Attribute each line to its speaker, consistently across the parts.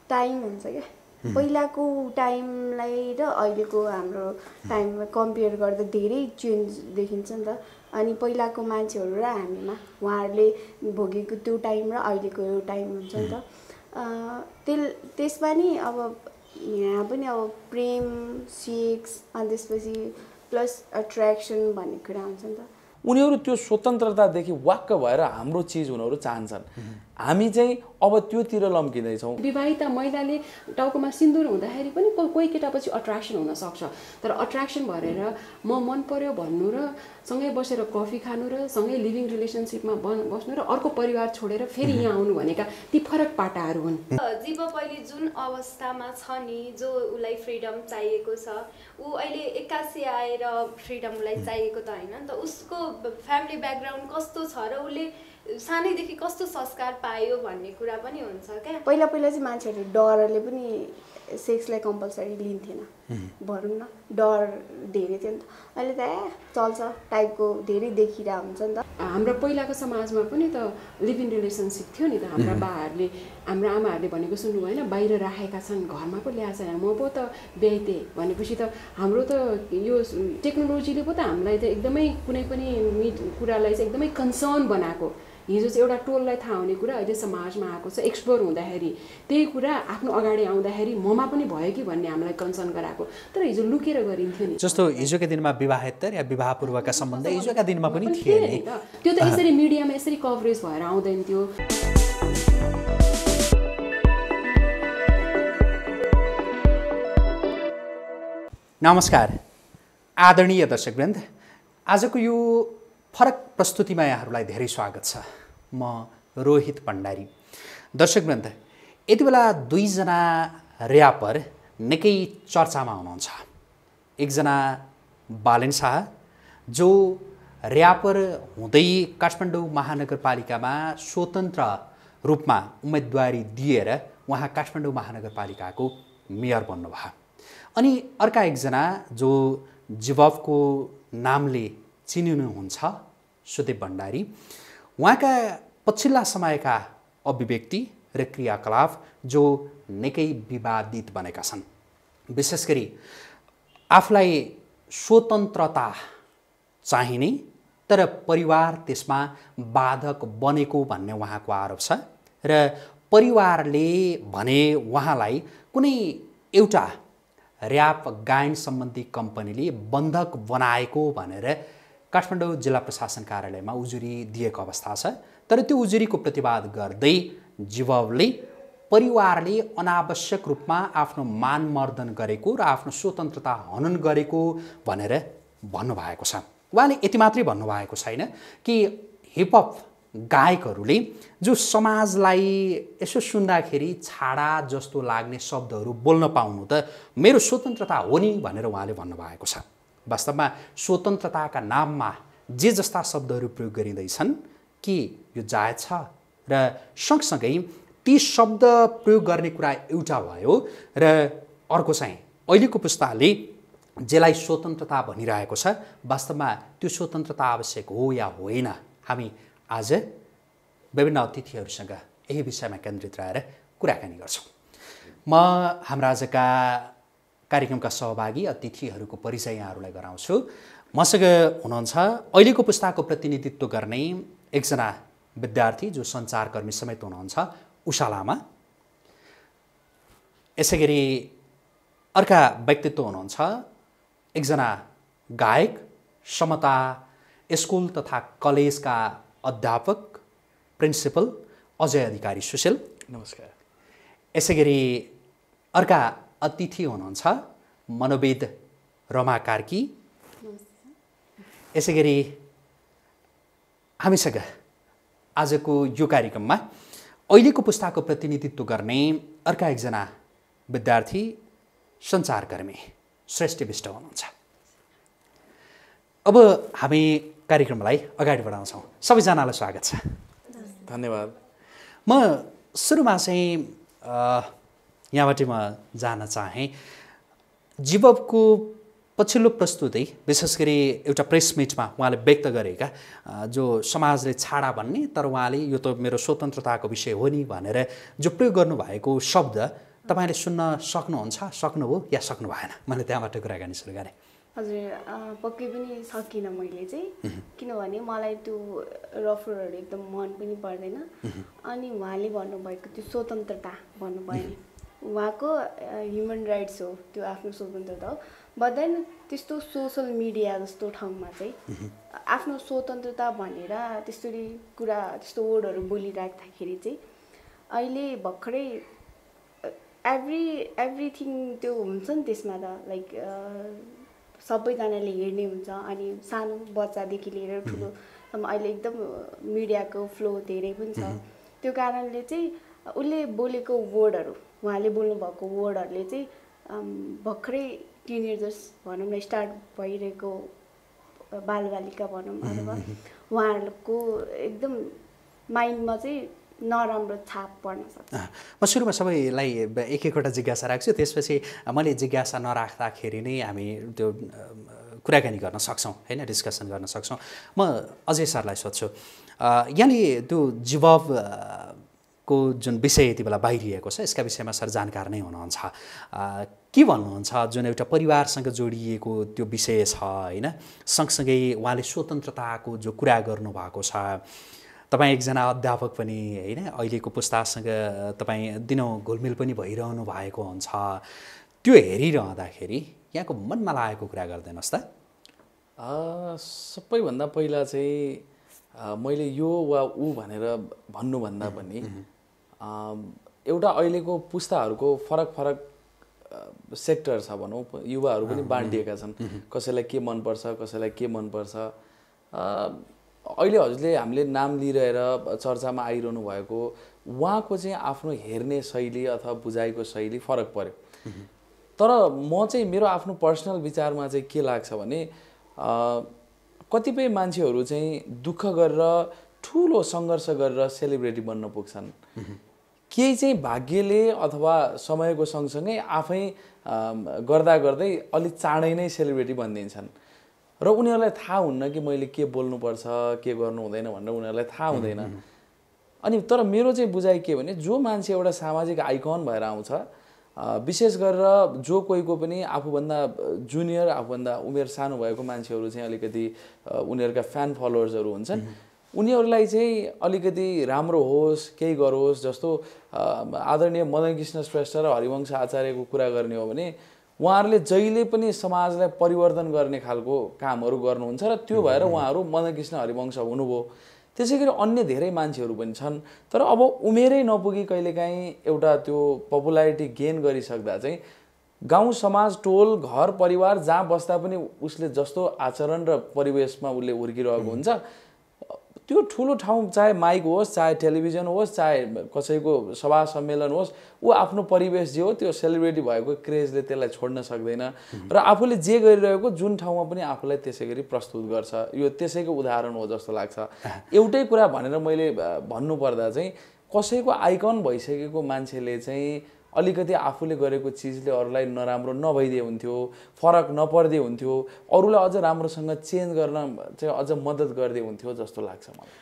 Speaker 1: Time हुन्छ क्या पहिलाको टाइमलाई र अहिलेको हाम्रो टाइममा कम्पेयर गर्दा धेरै चेन्ज देखिन्छ नि त अनि पहिलाको मान्छेहरू र हामीमा उहाँहरूले भोगेको त्यो टाइम र अहिलेको टाइम हुन्छ नि त त्यसमा नि अब यहाँ पनि अब प्रेम सेक्स अनि त्यसपछि प्लस एट्र्याक्सन भन्ने कुरा हुन्छ नि त
Speaker 2: उनीहरू त्यो स्वतन्त्रतादेखि वाक्क भएर हाम्रो चिज उनीहरू चाहन्छन् हामी चाहिँ अब त्योतिर लम्किँदैछौँ
Speaker 3: विवाहिता महिलाले टाउकोमा सिन्दुर हुँदाखेरि पनि कोही केटापछि अट्र्याक्सन हुनसक्छ तर अट्र्याक्सन भरेर म मन पर्यो भन्नु र सँगै बसेर कफी खानु र सँगै लिभिङ रिलेसनसिपमा बस्नु र अर्को परिवार छोडेर फेरि यहाँ आउनु भनेका ती फरक पाटाहरू हुन्
Speaker 4: जीव पहिले जुन अवस्थामा छ नि जो उसलाई फ्रिडम चाहिएको छ ऊ अहिले 81 आएर फ्रिडम उसलाई चाहिएको त होइन नि त उसको फ्यामिली ब्याकग्राउन्ड कस्तो छ र उसले सानैदेखि कस्तो संस्कार पायो भन्ने कुरा पनि हुन्छ क्या
Speaker 1: पहिला चाहिँ मान्छेहरूले डरले पनि सेक्सलाई कम्पलसरी लिन्थेन भनौँ न डर धेरै थियो नि त अहिले त चल्छ टाइपको धेरै देखिरहेको हुन्छ नि त
Speaker 3: हाम्रो पहिलाको समाजमा पनि त लिभ इन रिलेसनसिप थियो नि त हाम्रा बाहरूले हाम्रो आमाहरूले भनेको सुन्नु भएन बाहिर राखेका छन् घरमा पो ल्याएको छैन म पो त ब्याइते भनेपछि त हाम्रो त यो टेक्नोलोजीले पो त हामीलाई त एकदमै कुनै पनि कुरालाई चाहिँ एकदमै कन्सर्न बनाएको हिजो चाहिँ एउटा टोललाई थाहा हुने कुरा अहिले समाजमा आएको छ एक्सप्लोर हुँदाखेरि त्यही कुरा आफ्नो अगाडि आउँदाखेरि ममा पनि भयो कि भन्ने हामीलाई कन्सर्न गराएको तर हिजो लुकेर गरिन्थ्यो नि
Speaker 5: जस्तो हिजोका दिनमा विवाहेतर या विवाह पूर्वका सम्बन्ध हिजोका दिनमा पनि थिए नि
Speaker 3: त्यो त यसरी मिडियामा यसरी कभरेज भएर आउँदैन थियो
Speaker 5: नमस्कार आदरणीय दर्शकवृन्द आजको यो फरक प्रस्तुतिमा यहाँहरूलाई धेरै स्वागत छ म रोहित भण्डारी दर्शकवृन्द यति बेला दुईजना र्यापर निकै चर्चामा हुनुहुन्छ एकजना बालेन शाह जो र्यापर हुँदै काठमाडौँ महानगरपालिकामा स्वतन्त्र रूपमा उम्मेदवारी दिएर उहाँ काठमाडौँ महानगरपालिकाको मेयर बन्नुभयो अनि अर्का एकजना जो गबबको नामले चिनिनुहुन्छ सुदेव भण्डारी उहाँका पछिल्ला समयका अभिव्यक्ति र क्रियाकलाप जो निकै विवादित बनेका छन् विशेष गरी आफूलाई स्वतन्त्रता चाहिने तर परिवार त्यसमा बाधक बनेको भन्ने उहाँको आरोप छ र परिवारले भने उहाँलाई कुनै एउटा र्याप गायन सम्बन्धी कम्पनीले बन्धक बनाएको भनेर काठमाडौँ जिल्ला प्रशासन कार्यालयमा उजुरी दिएको अवस्था छ तर त्यो उजुरीको प्रतिवाद गर्दै गबबले परिवारले अनावश्यक रूपमा आफ्नो मानमर्दन गरेको र आफ्नो स्वतन्त्रता हनन गरेको भनेर भन्नुभएको छ उहाँले यति मात्रै भन्नुभएको छैन कि हिपहप गायकहरूले जो समाजलाई यसो सुन्दाखेरि छाडा जस्तो लाग्ने शब्दहरू बोल्न पाउनु त मेरो स्वतन्त्रता हो नि भनेर उहाँले भन्नुभएको छ वास्तवमा स्वतन्त्रताका नाममा जे जस्ता शब्दहरू प्रयोग गरिँदैछन् कि यो जायज छ र सँगसँगै ती शब्द प्रयोग गर्ने कुरा एउटा भयो र अर्को चाहिँ अहिलेको पुस्ताले जेलाई स्वतन्त्रता भनिरहेको छ वास्तवमा त्यो स्वतन्त्रता आवश्यक हो या होइन हामी आज विभिन्न अतिथिहरूसँग यही विषयमा केन्द्रित रहेर कुराकानी गर्छौँ म हाम्रा आजका कार्यक्रमका सहभागी अतिथिहरूको परिचय यहाँहरूलाई गराउँछु मसँग हुनुहुन्छ अहिलेको पुस्ताको प्रतिनिधित्व गर्ने एकजना विद्यार्थी जो सञ्चारकर्मी समेत हुनुहुन्छ उषा लामा यसै गरी अर्का व्यक्तित्व हुनुहुन्छ एकजना गायक समता स्कुल तथा कलेजका अध्यापक प्रिन्सिपल अजय अधिकारी सुशील
Speaker 2: नमस्कार
Speaker 5: यसै गरी अर्का अतिथि हुनुहुन्छ मनोविद रमा कार्की यसै गरी हामीसँग आजको यो कार्यक्रममा अहिलेको पुस्ताको प्रतिनिधित्व गर्ने अर्का एकजना विद्यार्थी सञ्चारकर्मी श्रेष्ठी बिस्ट हुनुहुन्छ अब हामी कार्यक्रमलाई अगाडि बढाउँछौँ सबैजनालाई स्वागत छ
Speaker 2: धन्यवाद
Speaker 5: म सुरुमा चाहिँ यहाँबाट म जान चाहेँ गबबको पछिल्लो प्रस्तुति विशेष गरी एउटा प्रेस मिटमा उहाँले व्यक्त गरेका जो समाजले छाडा भन्ने तर उहाँले यो त मेरो स्वतन्त्रताको विषय हो नि भनेर जो प्रयोग गर्नुभएको शब्द तपाईँले सुन्न सक्नुभयो या सक्नु भएन? मैले त्यहाँबाट कुराकानी सुरु गरेँ।
Speaker 1: हजुर पक्कै पनि सकिनँ मैले चाहिँ, किनभने मलाई त्यो रफरहरू एकदम मन पनि पर्दैन। अनि उहाँले भन्नुभएको त्यो स्वतन्त्रता भन्नुभयो नि, उहाँको ह्युमन राइट्स हो, त्यो आफ्नो स्वतन्त्रता हो। बट देन त्यस्तो सोसल मिडिया जस्तो ठाउँमा चाहिँ आफ्नो स्वतन्त्रता भनेर त्यसरी कुरा त्यस्तो वर्डहरू बोलिराख्दाखेरि चाहिँ अहिले भर्खरै एभ्रिथिङ त्यो हुन्छ नि त्यसमा त, लाइक सबैजनाले हेर्ने हुन्छ। अनि सानो बच्चादेखि लिएर ठुलोसम्म अहिले एकदम मिडियाको फ्लो धेरै पनि छ। त्यो कारणले चाहिँ उसले बोलेको वर्डहरू, उहाँले बोल्नुभएको वर्डहरूले चाहिँ भर्खरै टिनेजर्स भनौँ न, स्टार्ट भइरहेको बालबालिका भनौँ अथवा उहाँहरूको एकदम माइन्डमा चाहिँ नराम्रो छाप पर्न सक्छ।
Speaker 5: म सुरुमा सबैलाई एक एकवटा जिज्ञासा राख्छु, त्यसपछि मैले जिज्ञासा नराख्दाखेरि नै हामी त्यो कुराकानी गर्न सक्छौँ होइन, डिस्कसन गर्न सक्छौँ। म अजय सरलाई सोध्छु, यहाँले त्यो जिबब को जुन विषय यति बेला बाहिरिएको छ यसका विषयमा सर जानकार नै हुनुहुन्छ, के भन्नुहुन्छ? जुन एउटा परिवारसँग जोडिएको त्यो विषय छ होइन, सँगसँगै उहाँले स्वतन्त्रताको जो कुरा गर्नुभएको छ, तपाईँ एकजना अध्यापक पनि होइन, अहिलेको पुस्तासँग तपाईँ दिनौँ घुलमिल पनि भइरहनु भएको हुन्छ, त्यो हेरिरहँदाखेरि यहाँको मनमा लागेको कुरा गरिदिनुहोस् त।
Speaker 2: सबैभन्दा पहिला चाहिँ मैले यो वा ऊ भनेर भन्नुभन्दा पनि एउटा अहिलेको पुस्ताहरूको फरक फरक सेक्टर छ भनौँ, युवाहरू पनि बाँडिएका छन्, कसैलाई के मनपर्छ कसैलाई के मनपर्छ। अहिले हजुरले हामीले नाम लिइरहेर चर्चामा आइरहनु भएको उहाँको चाहिँ आफ्नो हेर्ने शैली अथवा बुझाइको शैली फरक पर्यो। तर म चाहिँ मेरो आफ्नो पर्सनल विचारमा चाहिँ के लाग्छ भने कतिपय मान्छेहरू चाहिँ दुःख गरेर ठुलो सङ्घर्ष गरेर सेलिब्रेटी बन्न पुग्छन्, केही चाहिँ भाग्यले अथवा समयको सँगसँगै आफै गर्दा गर्दै अलिक चाँडै नै सेलिब्रेटी बनिदिन्छन् र उनीहरूलाई थाहा हुन्न कि मैले के बोल्नुपर्छ के गर्नु हुँदैन भनेर उनीहरूलाई थाहा हुँदैन। अनि तर मेरो चाहिँ बुझाइ के भने जो मान्छे एउटा सामाजिक आइकन भएर आउँछ, विशेष गरेर जो कोहीको पनि आफूभन्दा जुनियर आफूभन्दा उमेर सानो भएको मान्छेहरू चाहिँ अलिकति उनीहरूका फ्यान फलोवर्सहरू हुन्छन्, उनीहरूलाई चाहिँ अलिकति राम्रो होस् केही गरोस् जस्तो आदरणीय मदन कृष्ण श्रेष्ठ र हरिवंश आचार्यको कुरा गर्ने हो भने उहाँहरूले जहिले पनि समाजलाई परिवर्तन गर्ने खालको कामहरू गर्नुहुन्छ र त्यो भएर उहाँहरू मदन कृष्ण हरिवंश हुनुभयो। त्यसै गरी अन्य धेरै मान्छेहरू पनि छन्, तर अब उमेरै नपुगी कहिलेकाहीँ एउटा त्यो पपुलारिटी गेन गरिसक्दा चाहिँ गाउँ समाज टोल घर परिवार जहाँ बस्दा पनि उसले जस्तो आचरण र परिवेशमा उसले हुर्किरहेको हुन्छ, त्यो ठुलो ठाउँ चाहे माइक होस् चाहे टेलिभिजन होस् चाहे कसैको सभा सम्मेलन होस्, ऊ आफ्नो परिवेश जे हो त्यो सेलिब्रेटी भएको क्रेजले त्यसलाई छोड्न सक्दैन र आफूले जे गरिरहेको जुन ठाउँमा पनि आफूलाई त्यसै गरी प्रस्तुत गर्छ। यो त्यसैको उदाहरण हो जस्तो लाग्छ। एउटै कुरा भनेर मैले भन्नुपर्दा चाहिँ कसैको आइकन भइसकेको मान्छेले चाहिँ अलिकति आफूले गरेको चिजले अरूलाई नराम्रो नभइदिए हुन्थ्यो, फरक नपर्दे हुन्थ्यो, अरूलाई अझ राम्रोसँग चेन्ज गर्न चाहिँ अझ मद्दत गर्दै हुन्थ्यो जस्तो लाग्छ मलाई।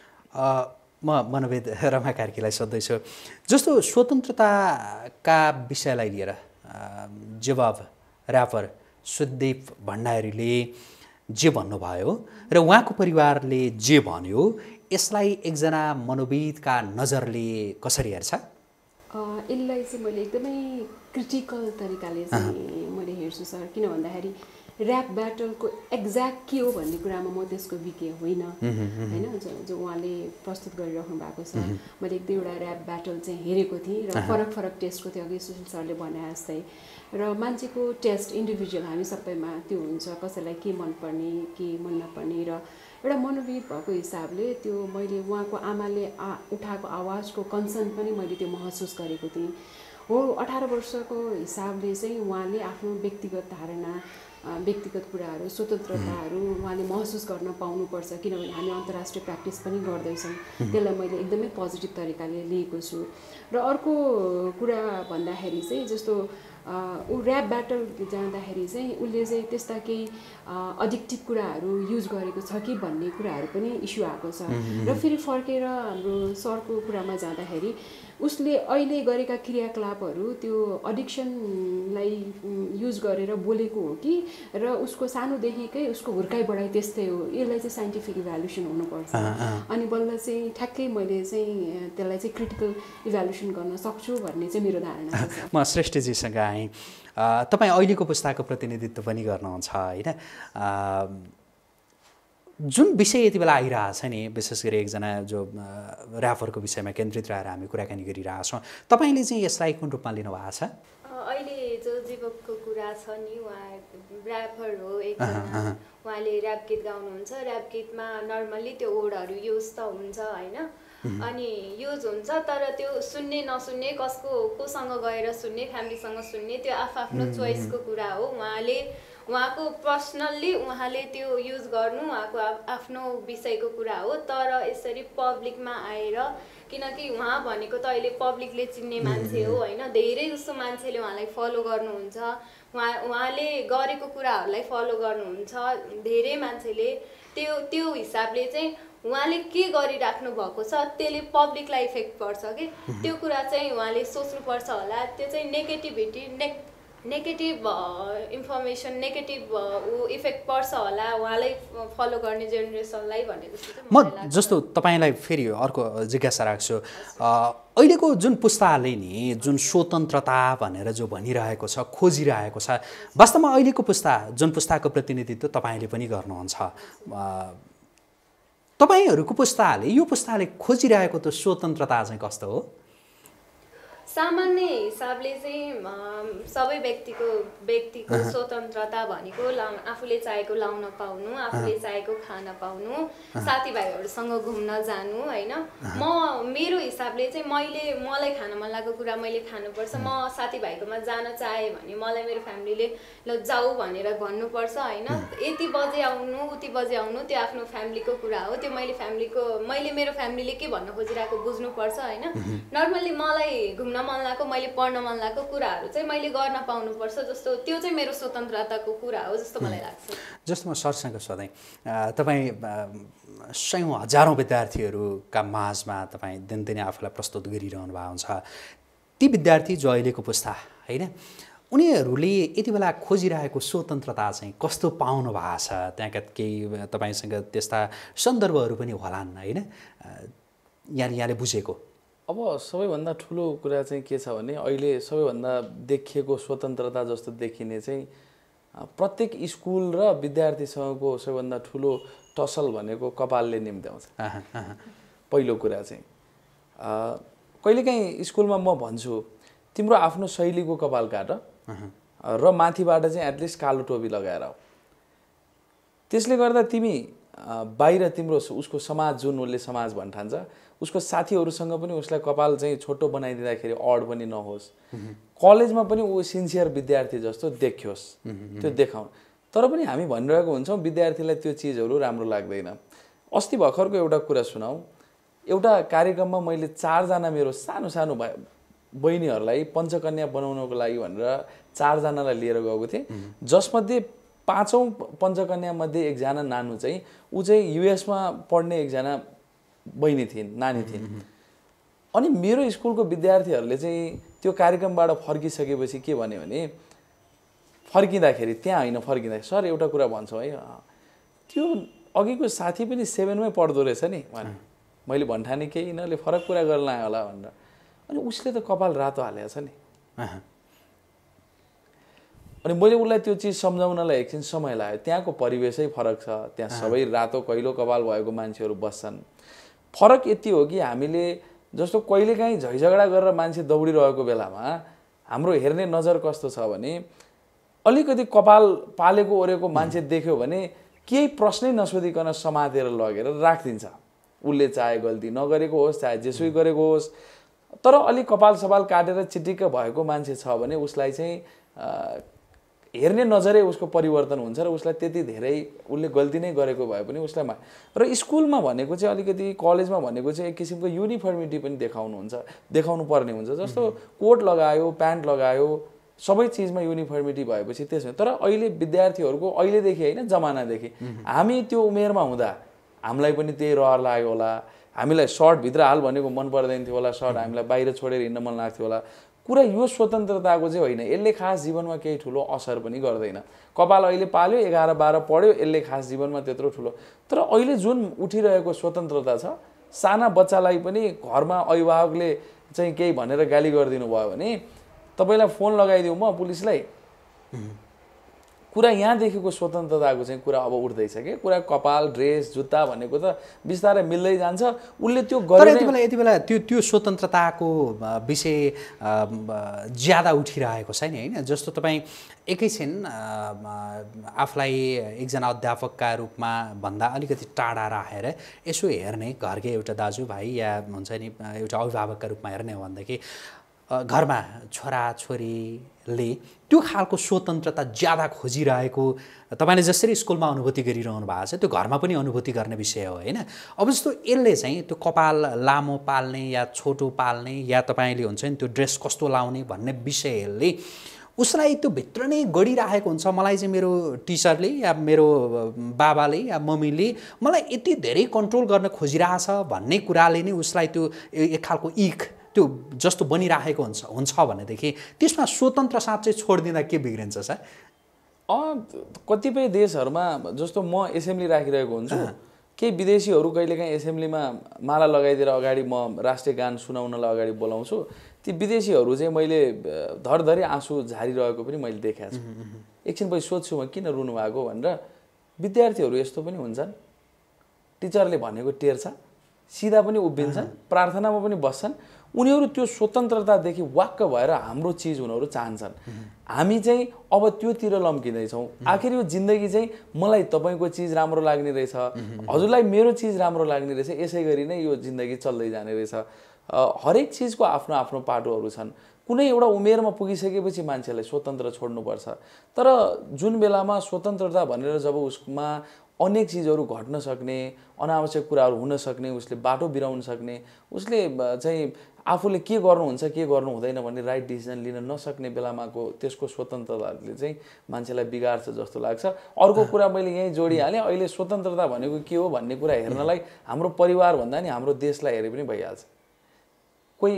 Speaker 5: म मनोवेद रमा कार्कीलाई सोध्दैछु, जस्तो स्वतन्त्रताका विषयलाई लिएर जवाब ऱ्यापर सुदीप भण्डारीले जे भन्नुभयो र उहाँको परिवारले जे भन्यो, यसलाई एकजना मनोविदका नजरले कसरी हेर्छ?
Speaker 3: यसलाई चाहिँ मैले एकदमै क्रिटिकल तरिकाले चाहिँ मैले हेर्छु सर, किन भन्दाखेरि ऱ्याप ब्याटलको एक्ज्याक्ट के हो भन्ने कुरामा म त्यसको विज्ञ होइन होइन, जो उहाँले प्रस्तुत गरिराख्नु भएको छ। मैले एक दुईवटा ऱ्याप ब्याटल चाहिँ हेरेको थिएँ र फरक फरक टेस्टको थियो, अघि सुशील सरले भने जस्तै। र मान्छेको टेस्ट इन्डिभिजुअल हामी सबैमा त्यो हुन्छ, कसैलाई के मनपर्ने के मन नपर्ने। र एउटा मनोविद भएको हिसाबले त्यो मैले उहाँको आमाले उठाएको आवाजको कन्सर्न पनि मैले त्यो महसुस गरेको थिएँ। हो 18 वर्षको हिसाबले चाहिँ उहाँले आफ्नो व्यक्तिगत धारणा व्यक्तिगत कुराहरू स्वतन्त्रताहरू उहाँले महसुस गर्न पाउनुपर्छ किनभने हामी अन्तर्राष्ट्रिय प्र्याक्टिस पनि गर्दैछौँ त्यसलाई मैले एकदमै पोजिटिभ तरिकाले लिएको छु र अर्को कुरा भन्दाखेरि चाहिँ जस्तो ऊ ऱ्याप ब्याटल जाँदाखेरि चाहिँ उसले चाहिँ त्यस्ता केही एडिक्टिभ कुराहरू युज गरेको छ कि भन्ने कुराहरू पनि इस्यु आएको छ र फेरि फर्केर हाम्रो सरको कुरामा जाँदाखेरि उसले अहिले गरेका क्रियाकलापहरू त्यो एडिक्सनलाई युज गरेर बोलेको हो कि र उसको सानोदेखिकै उसको हुर्काइ बढाइ त्यस्तै हो यसलाई चाहिँ साइन्टिफिक इभ्यालुसन हुनुपर्छ अनि बल्ल चाहिँ ठ्याक्कै मैले चाहिँ त्यसलाई चाहिँ क्रिटिकल इभ्यालुसन गर्न सक्छु भन्ने चाहिँ मेरो धारणा छ।
Speaker 5: म श्रेष्ठजीसँग आएँ। तपाईँ अहिलेको पुस्ताको प्रतिनिधित्व पनि गर्नुहुन्छ होइन, जुन विषय यति बेला आइरहेछ नि विशेष गरी एकजना जो ऱ्यापरको विषयमा केन्द्रित रहेर हामी कुराकानी गरिरहेछौँ, तपाईँले चाहिँ यसलाई कुन रूपमा लिनुभएको छ?
Speaker 4: अहिले जो जीवकको कुरा छ नि उहाँ ऱ्यापर हो एकजना, उहाँले ऱ्याप गीत गाउनुहुन्छ। ऱ्याप गीतमा नर्मल्ली त्यो वर्डहरू युज त हुन्छ होइन अनि युज हुन्छ तर त्यो सुन्ने नसुन्ने कसको कोसँग गएर सुन्ने फ्यामिलीसँग सुन्ने त्यो आफ्नो चोइसको कुरा हो। उहाँको पर्सनल्ली उहाँले त्यो युज गर्नु उहाँको आफ्नो विषयको कुरा हो तर यसरी पब्लिकमा आएर किनकि उहाँ भनेको त अहिले पब्लिकले चिन्ने मान्छे हो होइन, धेरै जस्तो मान्छेले उहाँलाई फलो गर्नुहुन्छ, उहाँले गरेको कुराहरूलाई फलो गर्नुहुन्छ धेरै मान्छेले। त्यो हिसाबले चाहिँ उहाँले के गरिराख्नु भएको छ त्यसले पब्लिकलाई इफेक्ट पर्छ कि त्यो कुरा चाहिँ उहाँले सोच्नुपर्छ होला। त्यो चाहिँ नेगेटिभ इन्फर्मेसन नेगेटिभ इफेक्ट पर्छ होला उहाँलाई फलो गर्ने जेनेरेसनलाई भनेर
Speaker 5: म जस्तो तपाईँलाई फेरि अर्को जिज्ञासा राख्छु। अहिलेको जुन पुस्ताले नि जुन स्वतन्त्रता भनेर जो भनिरहेको छ खोजिरहेको छ वास्तवमा अहिलेको पुस्ता जुन पुस्ताको प्रतिनिधित्व तपाईँले पनि गर्नुहुन्छ, तपाईँहरूको पुस्ताले यो पुस्ताले खोजिरहेको त्यो स्वतन्त्रता चाहिँ कस्तो हो?
Speaker 4: सामान्य हिसाबले चाहिँ सबै व्यक्तिको स्वतन्त्रता भनेको आफूले चाहेको लाउन पाउनु, आफूले चाहेको खान पाउनु, साथीभाइहरूसँग घुम्न जानु होइन। मेरो हिसाबले चाहिँ मलाई खान मन लागेको कुरा मैले खानुपर्छ। म साथीभाइकोमा जान चाहेँ भने मलाई मेरो फ्यामिलीले ल जाऊ भनेर भन्नुपर्छ होइन। यति बजे आउनु उति बजे आउनु त्यो आफ्नो फ्यामिलीको कुरा हो। त्यो मैले मेरो फ्यामिलीले के भन्न खोजिरहेको बुझ्नुपर्छ होइन। नर्मल्ली मलाई घुम्न मन लागेको मैले पढ्न मन लागेको कुराहरू चाहिँ मैले गर्न पाउनुपर्छ जस्तो त्यो चाहिँ मेरो स्वतन्त्रताको कुरा हो जस्तो मलाई लाग्छ।
Speaker 5: जस्तो म सरसँग सोधेँ, तपाईँ सयौँ हजारौँ विद्यार्थीहरूका माझमा तपाईँ दिनदिनै आफूलाई प्रस्तुत गरिरहनु भएको हुन्छ। ती विद्यार्थी जो अहिलेको पुस्ता होइन उनीहरूले यति बेला खोजिरहेको स्वतन्त्रता चाहिँ कस्तो पाउनु भएको छ? त्यहाँका केही तपाईँसँग त्यस्ता सन्दर्भहरू पनि होलान् होइन यहाँले बुझेको?
Speaker 2: अब सबैभन्दा ठुलो कुरा चाहिँ के छ भने अहिले सबैभन्दा देखिएको स्वतन्त्रता जस्तो देखिने चाहिँ प्रत्येक स्कुल र विद्यार्थीसँगको सबैभन्दा ठुलो टसल भनेको कपालले निम्त्याउँछ। पहिलो कुरा चाहिँ कहिलेकाहीँ स्कुलमा म भन्छु तिम्रो आफ्नो शैलीको कपाल काट र माथिबाट चाहिँ एटलिस्ट कालो टोपी लगाएर आऊ। त्यसले गर्दा तिमी बाहिर तिम्रो उसको समाज जुन उसले समाज भन्ठान्छ उसको साथीहरूसँग पनि उसलाई कपाल चाहिँ छोटो बनाइदिँदाखेरि अड पनि नहोस्, कलेजमा पनि ऊ सिन्सियर विद्यार्थी जस्तो देखियोस् त्यो देखाउँ। तर पनि हामी भनिरहेको हुन्छौँ विद्यार्थीलाई त्यो चिजहरू राम्रो लाग्दैन। अस्ति भर्खरको एउटा कुरा सुनाऊ। एउटा कार्यक्रममा मैले 4 जना मेरो सानो सानो बहिनीहरूलाई पञ्चकन्या बनाउनको लागि भनेर 4 जनालाई लिएर गएको थिएँ, जसमध्ये 5औं पञ्चकन्या मध्ये एकजना नानु चाहिँ ऊ चाहिँ युएसमा पढ्ने एकजना बहिनी थिइन्, नानी थिइन्। अनि मेरो स्कुलको विद्यार्थीहरूले चाहिँ त्यो कार्यक्रमबाट फर्किसकेपछि के भन्यो भने फर्किँदाखेरि त्यहाँ होइन फर्किँदाखेरि सर एउटा कुरा भन्छौँ है त्यो अघिको साथी पनि 7मै पढ्दो रहेछ नि भने मैले भन्ठाने केही यिनीहरूले फरक कुरा गर्न आयो होला भनेर। अनि उसले त कपाल रातो हालेको छ नि। अनि मैले उसलाई त्यो चिज सम्झाउनलाई एकछिन समय लाग्यो। त्यहाँको परिवेशै फरक छ, त्यहाँ सबै रातो कैलो कपाल भएको मान्छेहरू बस्छन्। फरक यति हो कि हामीले जस्तो कहिलेकाहीँ झैझगडा गरेर मान्छे दौडिरहेको बेलामा हाम्रो हेर्ने नजर कस्तो छ भने अलिकति कपाल पालेको ओरेको मान्छे देख्यो भने केही प्रश्नै नसोधिकन समातेर लगेर राखिदिन्छ। उसले चाहे गल्ती नगरेको होस् चाहे जेसुकै गरेको होस्, तर अलिक कपाल सपाल काटेर चिटिक्क भएको मान्छे छ भने उसलाई चाहिँ हेर्ने नजरै उसको परिवर्तन हुन्छ र उसलाई त्यति धेरै उसले गल्ती नै गरेको भए पनि उसलाई र स्कुलमा भनेको चाहिँ अलिकति कलेजमा भनेको चाहिँ एक किसिमको युनिफर्मिटी पनि देखाउनु पर्ने हुन्छ। जस्तो कोट लगायो, प्यान्ट लगायो, सबै चिजमा युनिफर्मिटी भएपछि त्यसमा। तर अहिले विद्यार्थीहरूको अहिलेदेखि होइन, जमानादेखि हामी त्यो उमेरमा हुँदा हामीलाई पनि त्यही रहर लाग्यो होला, हामीलाई सर्टभित्र हाल भनेको मन पर्दैन थियो होला, सर्ट हामीलाई बाहिर छोडेर हिँड्न मन लाग्थ्यो होला। कुरा यो स्वतन्त्रताको चाहिँ होइन, यसले खास जीवनमा केही ठुलो असर पनि गर्दैन। कपाल अहिले पाल्यो, 11-12 पढ्यो, यसले खास जीवनमा त्यत्रो ठुलो। तर अहिले जुन उठिरहेको स्वतन्त्रता छ, साना बच्चालाई पनि घरमा अभिभावकले चाहिँ केही भनेर गाली गरिदिनु भयो भने तपाईँलाई फोन लगाइदिउँ म पुलिसलाई, कुरा यहाँदेखिको स्वतन्त्रताको चाहिँ कुरा अब उठ्दैछ कि कुरा कपाल, ड्रेस, जुत्ता भनेको त बिस्तारै मिल्दै जान्छ। उसले त्यो
Speaker 5: यति बेला त्यो स्वतन्त्रताको विषय ज्यादा उठिरहेको छैन होइन। जस्तो तपाईँ एकैछिन आफूलाई एकजना अध्यापकका रूपमा भन्दा अलिकति टाढा राखेर यसो हेर्ने घरकै एउटा दाजुभाइ या हुन्छ नि एउटा अभिभावकका रूपमा हेर्ने हो भनेदेखि घरमा छोराछोरीले त्यो खालको स्वतन्त्रता ज्यादा खोजिरहेको तपाईँले जसरी स्कुलमा अनुभूति गरिरहनु भएको छ त्यो घरमा पनि अनुभूति गर्ने विषय हो होइन। अब जस्तो यसले चाहिँ त्यो कपाल लामो पाल्ने या छोटो पाल्ने या तपाईँले हुन्छ नि त्यो ड्रेस कस्तो लाउने भन्ने विषयले उसलाई त्यो भित्र नै गडिरहेको हुन्छ। मलाई चाहिँ मेरो टिचरले या मेरो बाबाले या मम्मीले मलाई यति धेरै कन्ट्रोल गर्न खोजिरहेछ भन्ने कुराले नै उसलाई त्यो एक खालको त्यो जस्तो बनिरहेको हुन्छ भनेदेखि त्यसमा स्वतन्त्र साथ चाहिँ छोडिदिँदा के बिग्रिन्छ सर?
Speaker 2: कतिपय देशहरूमा जस्तो म एसेम्ब्ली राखिरहेको हुन्छु, केही विदेशीहरू कहिलेकाहीँ एसेम्ब्लीमा माला लगाइदिएर अगाडि म राष्ट्रिय गान सुनाउनलाई अगाडि बोलाउँछु। ती विदेशीहरू चाहिँ मैले धरधरी आँसु झारिरहेको पनि मैले देखेको छु। एकछिन पछि सोध्छु म किन रुनु भएको भनेर। विद्यार्थीहरू यस्तो पनि हुन्छन्, टिचरले भनेको टेर्छ, सिधा पनि उभिन्छन्, प्रार्थनामा पनि बस्छन्। उनीहरू त्यो स्वतन्त्रतादेखि वाक्क भएर हाम्रो चिज हुनहरू चाहन्छन्। हामी चाहिँ अब त्योतिर लम्किँदैछौँ। आखिर यो जिन्दगी चाहिँ मलाई तपाईँको चिज राम्रो लाग्ने रहेछ, हजुरलाई मेरो चिज राम्रो लाग्ने रहेछ, यसै गरी नै यो जिन्दगी चल्दै जाने रहेछ। हरेक चिजको आफ्नो आफ्नो पाटोहरू छन्। कुनै एउटा उमेरमा पुगिसकेपछि मान्छेलाई स्वतन्त्र छोड्नुपर्छ। तर जुन बेलामा स्वतन्त्रता भनेर जब उसमा अनेक चिजहरू घट्न सक्ने, अनावश्यक कुराहरू हुन सक्ने, उसले बाटो बिराउन सक्ने, उसले चाहिँ आफूले के गर्नुहुन्छ के गर्नु हुँदैन भन्ने राइट डिसिजन लिन नसक्ने बेलामाको त्यसको स्वतन्त्रताले चाहिँ मान्छेलाई बिगार्छ जस्तो लाग्छ। अर्को कुरा मैले यहीँ जोडिहालेँ, अहिले स्वतन्त्रता भनेको के हो भन्ने कुरा हेर्नलाई हाम्रो परिवार भन्दा नि हाम्रो देशलाई हेरे पनि भइहाल्छ। कोही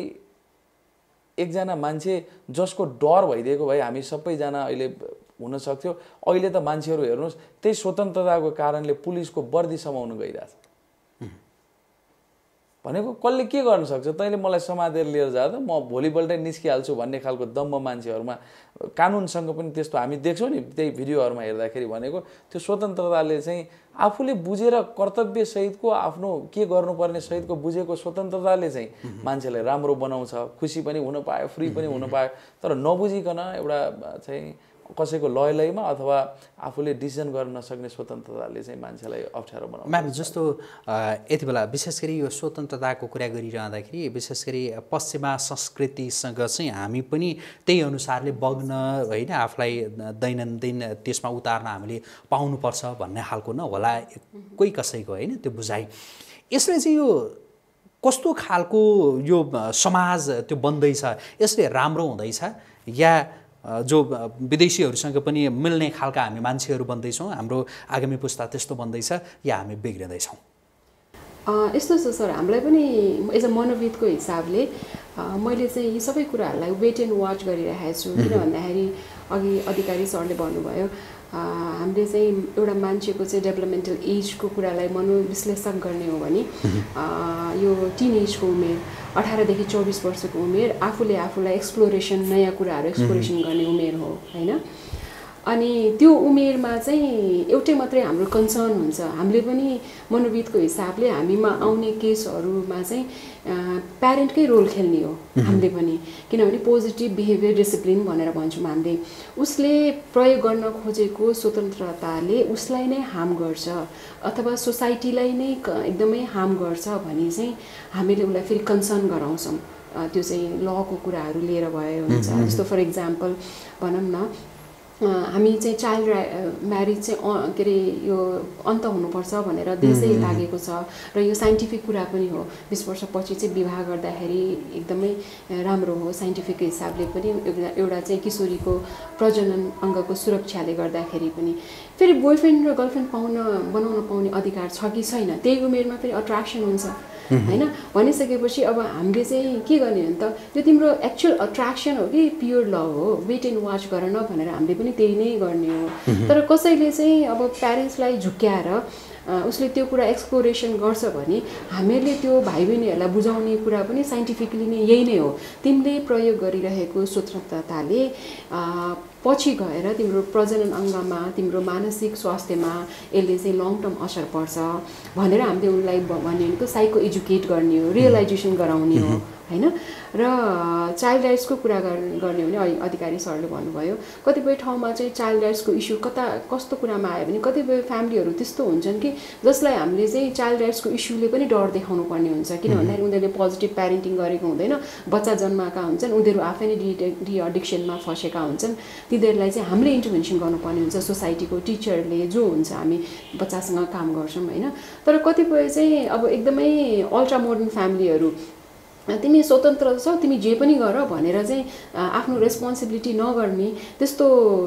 Speaker 2: एकजना मान्छे जसको डर भइदिएको भए हामी सबैजना अहिले हुन सक्थ्यो। अहिले त मान्छेहरू हेर्नुहोस् त्यही स्वतन्त्रताको कारणले पुलिसको वर्दी समाउन गइरहेछ। भनेको कसले के गर्न सक्छ? तैँले मलाई समातेर लिएर जाँदा म भोलिपल्टै निस्किहाल्छु भन्ने खालको दम्ब मान्छेहरूमा कानुनसँग पनि त्यस्तो हामी देख्छौँ नि त्यही भिडियोहरूमा हेर्दाखेरि। भनेको त्यो स्वतन्त्रताले चाहिँ आफूले बुझेर कर्तव्य सहितको आफ्नो के गर्नुपर्ने सहितको बुझेको स्वतन्त्रताले चाहिँ मान्छेलाई राम्रो बनाउँछ, खुसी पनि हुन पायो, फ्री पनि हुन पायो। तर नबुझिकन एउटा चाहिँ कसैको लयमा अथवा आफूले डिसिजन गर्न नसक्ने स्वतन्त्रताले चाहिँ मान्छेलाई अप्ठ्यारो बनाउँछ।
Speaker 5: म्याम जस्तो यति बेला विशेष गरी यो स्वतन्त्रताको कुरा गरिरहँदाखेरि विशेष गरी पश्चिमा संस्कृतिसँग चाहिँ हामी पनि त्यही अनुसारले बग्न होइन आफूलाई दैनन्दिन त्यसमा उतार्न हामीले पाउनुपर्छ भन्ने खालको नहोला कोही कसैको होइन त्यो बुझाइ। यसले चाहिँ यो कस्तो खालको यो समाज त्यो बन्दैछ, यसले राम्रो हुँदैछ या जो विदेशीहरूसँग पनि मिल्ने खालका हामी मान्छेहरू बन्दैछौँ, हाम्रो आगामी पुस्ता त्यस्तो बन्दैछ या हामी बिग्रिँदैछौँ?
Speaker 3: यस्तो छ सर, हामीलाई पनि एज अ मनोविदको हिसाबले मैले चाहिँ यी सबै कुराहरूलाई वेट एन्ड वाच गरिरहेको छु। किन भन्दाखेरि अघि अधिकारी सरले भन्नुभयो हामीले चाहिँ एउटा मान्छेको चाहिँ डेभलपमेन्टल एजको कुरालाई मनोविश्लेषण गर्ने हो भने यो टिन एजको उमेर 18 देखि 24 वर्षको उमेर आफूले आफूलाई एक्सप्लोरेसन नयाँ कुराहरू एक्सप्लोरेसन गर्ने उमेर हो होइन। अनि त्यो उमेरमा चाहिँ एउटै मात्रै हाम्रो कन्सर्न हुन्छ। हामीले पनि मनोविदको हिसाबले हामीमा आउने केसहरूमा चाहिँ प्यारेन्टकै रोल खेल्ने हो हामीले पनि। किनभने पोजिटिभ बिहेभियर डिसिप्लिन भनेर भन्छौँ हामीले। उसले प्रयोग गर्न खोजेको स्वतन्त्रताले उसलाई नै हार्म गर्छ अथवा सोसाइटीलाई नै एकदमै हार्म गर्छ भने चाहिँ हामीले उसलाई फेरि कन्सर्न गराउँछौँ। त्यो चाहिँ लको कुराहरू लिएर भयो हुन्छ। जस्तो फर इक्जाम्पल भनौँ न हामी चाहिँ चाइल्ड म्यारिज चाहिँ के अरे यो अन्त हुनुपर्छ भनेर देशै लागेको छ र यो साइन्टिफिक कुरा पनि हो 20 वर्षपछि चाहिँ विवाह गर्दाखेरि एकदमै राम्रो हो साइन्टिफिक हिसाबले पनि एउटा चाहिँ किशोरीको प्रजनन अङ्गको सुरक्षाले गर्दाखेरि पनि फेरि बोयफ्रेन्ड र गर्लफ्रेन्ड बनाउन पाउने अधिकार छ कि छैन त्यही उमेरमा फेरि अट्र्याक्सन हुन्छ हैन भनिसकेपछि अब हामीले चाहिँ के गर्ने हो त त्यो तिम्रो एक्चुअल अट्र्याक्सन हो कि प्योर लभ हो वेट एन्ड वाच गर न भनेर हामीले पनि त्यही नै गर्ने हो तर कसैले चाहिँ अब प्यारेन्ट्सलाई झुक्क्याएर उसले त्यो कुरा एक्सप्लोरेसन गर्छ भने हामीले त्यो भाइ बहिनीहरूलाई बुझाउने कुरा पनि साइन्टिफिकली नै यही नै हो तिमीले प्रयोग गरिरहेको स्वतन्त्रताले पछि गएर तिम्रो प्रजनन अङ्गमा तिम्रो मानसिक स्वास्थ्यमा यसले चाहिँ लङ टर्म असर पर्छ भनेर हामीले उनलाई भनेको साइको एजुकेट गर्ने हो रियलाइजेसन गराउने हो हैन र चाइल्ड राइट्सको कुरा गर्ने भने अधिकारी सरले भन्नुभयो कतिपय ठाउँमा चाहिँ चाइल्ड राइट्सको इस्यु कस्तो कुरामा आयो भने कतिपय फ्यामिलीहरू त्यस्तो हुन्छन् कि जसलाई हामीले चाहिँ चाइल्ड राइट्सको इस्युले पनि डर देखाउनु पर्ने हुन्छ किन भन्दाखेरि उनीहरूले पोजिटिभ प्यारेन्टिङ गरेको हुँदैन बच्चा जन्माएका हुन्छन् उनीहरू आफै नै डी एडिक्सनमा फसेका हुन्छन् तिनीहरूलाई चाहिँ हामीले इन्टरभेन्सन गर्नुपर्ने हुन्छ सोसाइटीको टिचरले जो हुन्छ हामी बच्चासँग काम गर्छौँ हैन तर कतिपय चाहिँ अब एकदमै अल्ट्रा मोडर्न फ्यामिलीहरू तिमी स्वतन्त्र छौ तिमी जे पनि गर भनेर चाहिँ आफ्नो रेस्पोन्सिबिलिटी नगर्ने त्यस्तो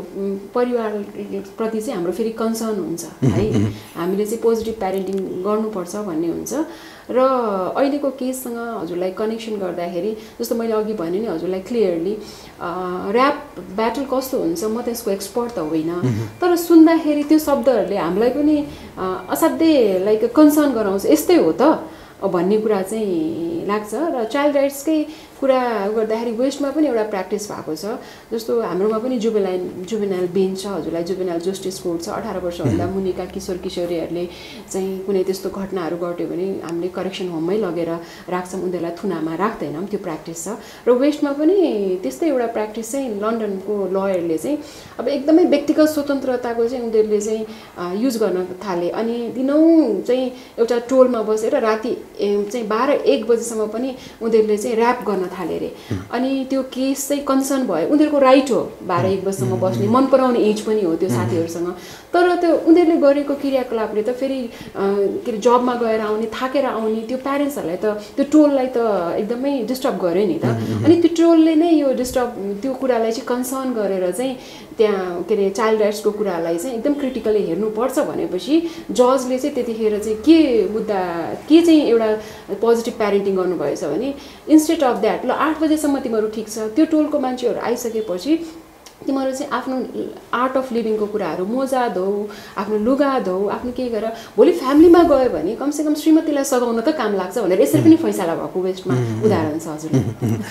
Speaker 3: परिवारप्रति चाहिँ हाम्रो फेरि कन्सर्न हुन्छ है हामीले चाहिँ पोजिटिभ प्यारेन्टिङ गर्नुपर्छ भन्ने हुन्छ र अहिलेको केससँग हजुरलाई कनेक्सन गर्दाखेरि जस्तो मैले अघि भने नि हजुरलाई क्लियरली ऱ्याप ब्याटल कस्तो हुन्छ म त्यसको एक्सपर्ट त होइन तर सुन्दाखेरि त्यो शब्दहरूले हामीलाई पनि असाध्यै लाइक कन्सर्न गराउँछ यस्तै हो त भन्ने कुरा चाहिँ लाग्छ र चाइल्ड राइट्सकै कुरा गर्दाखेरि वेस्टमा पनि एउटा प्र्याक्टिस भएको छ जस्तो हाम्रोमा पनि जुभेनाइल बेन्च छ हजुरलाई जुभेनाइल जस्टिस कोर्ट छ 18 वर्षभन्दा मुनिका किशोर किशोरीहरूले चाहिँ कुनै त्यस्तो घटनाहरू गर्यो भने हामीले करेक्सन होममै लगेर राख्छौँ उनीहरूलाई थुनामा राख्दैनौँ त्यो प्र्याक्टिस छ र वेस्टमा पनि त्यस्तै एउटा प्र्याक्टिस चाहिँ लन्डनको लयरले चाहिँ अब एकदमै व्यक्तिगत स्वतन्त्रताको चाहिँ उनीहरूले चाहिँ युज गर्न थाले अनि दिनौँ चाहिँ एउटा टोलमा बसेर राति चाहिँ 12-1 बजेसम्म पनि उनीहरूले चाहिँ ऱ्याप गर्न थाले रे अनि त्यो केस चाहिँ कन्सर्न भयो उनीहरूको राइट हो 12-1 बजेसम्म बस्ने मन पराउने एज पनि हो त्यो साथीहरूसँग तर त्यो उनीहरूले गरेको क्रियाकलापले त फेरि के अरे जबमा गएर आउने थाकेर आउने त्यो प्यारेन्ट्सहरूलाई त त्यो टोललाई त एकदमै डिस्टर्ब गर्यो नि त अनि त्यो टोलले नै यो डिस्टर्ब त्यो कुरालाई चाहिँ कन्सर्न गरेर चाहिँ त्यहाँ के अरे चाइल्ड राइट्सको कुरालाई चाहिँ एकदम क्रिटिकली हेर्नुपर्छ भनेपछि जजले चाहिँ त्यतिखेर चाहिँ के मुद्दा के चाहिँ एउटा पोजिटिभ प्यारेन्टिङ गर्नुभएछ भने इन्स्टेड अफ द्याट ल 8 बजेसम्म तिमीहरू ठिक छ त्यो टोलको मान्छेहरू आइसकेपछि तिमीहरू चाहिँ आफ्नो आर्ट अफ लिभिङको कुराहरू मोजा धौ आफ्नो लुगा धौ आफ्नो के गर भोलि फ्यामिलीमा गयो भने कमसेकम श्रीमतीलाई सघाउन त काम लाग्छ भनेर यसरी पनि फैसला भएको वेस्टमा उदाहरण छ हजुरले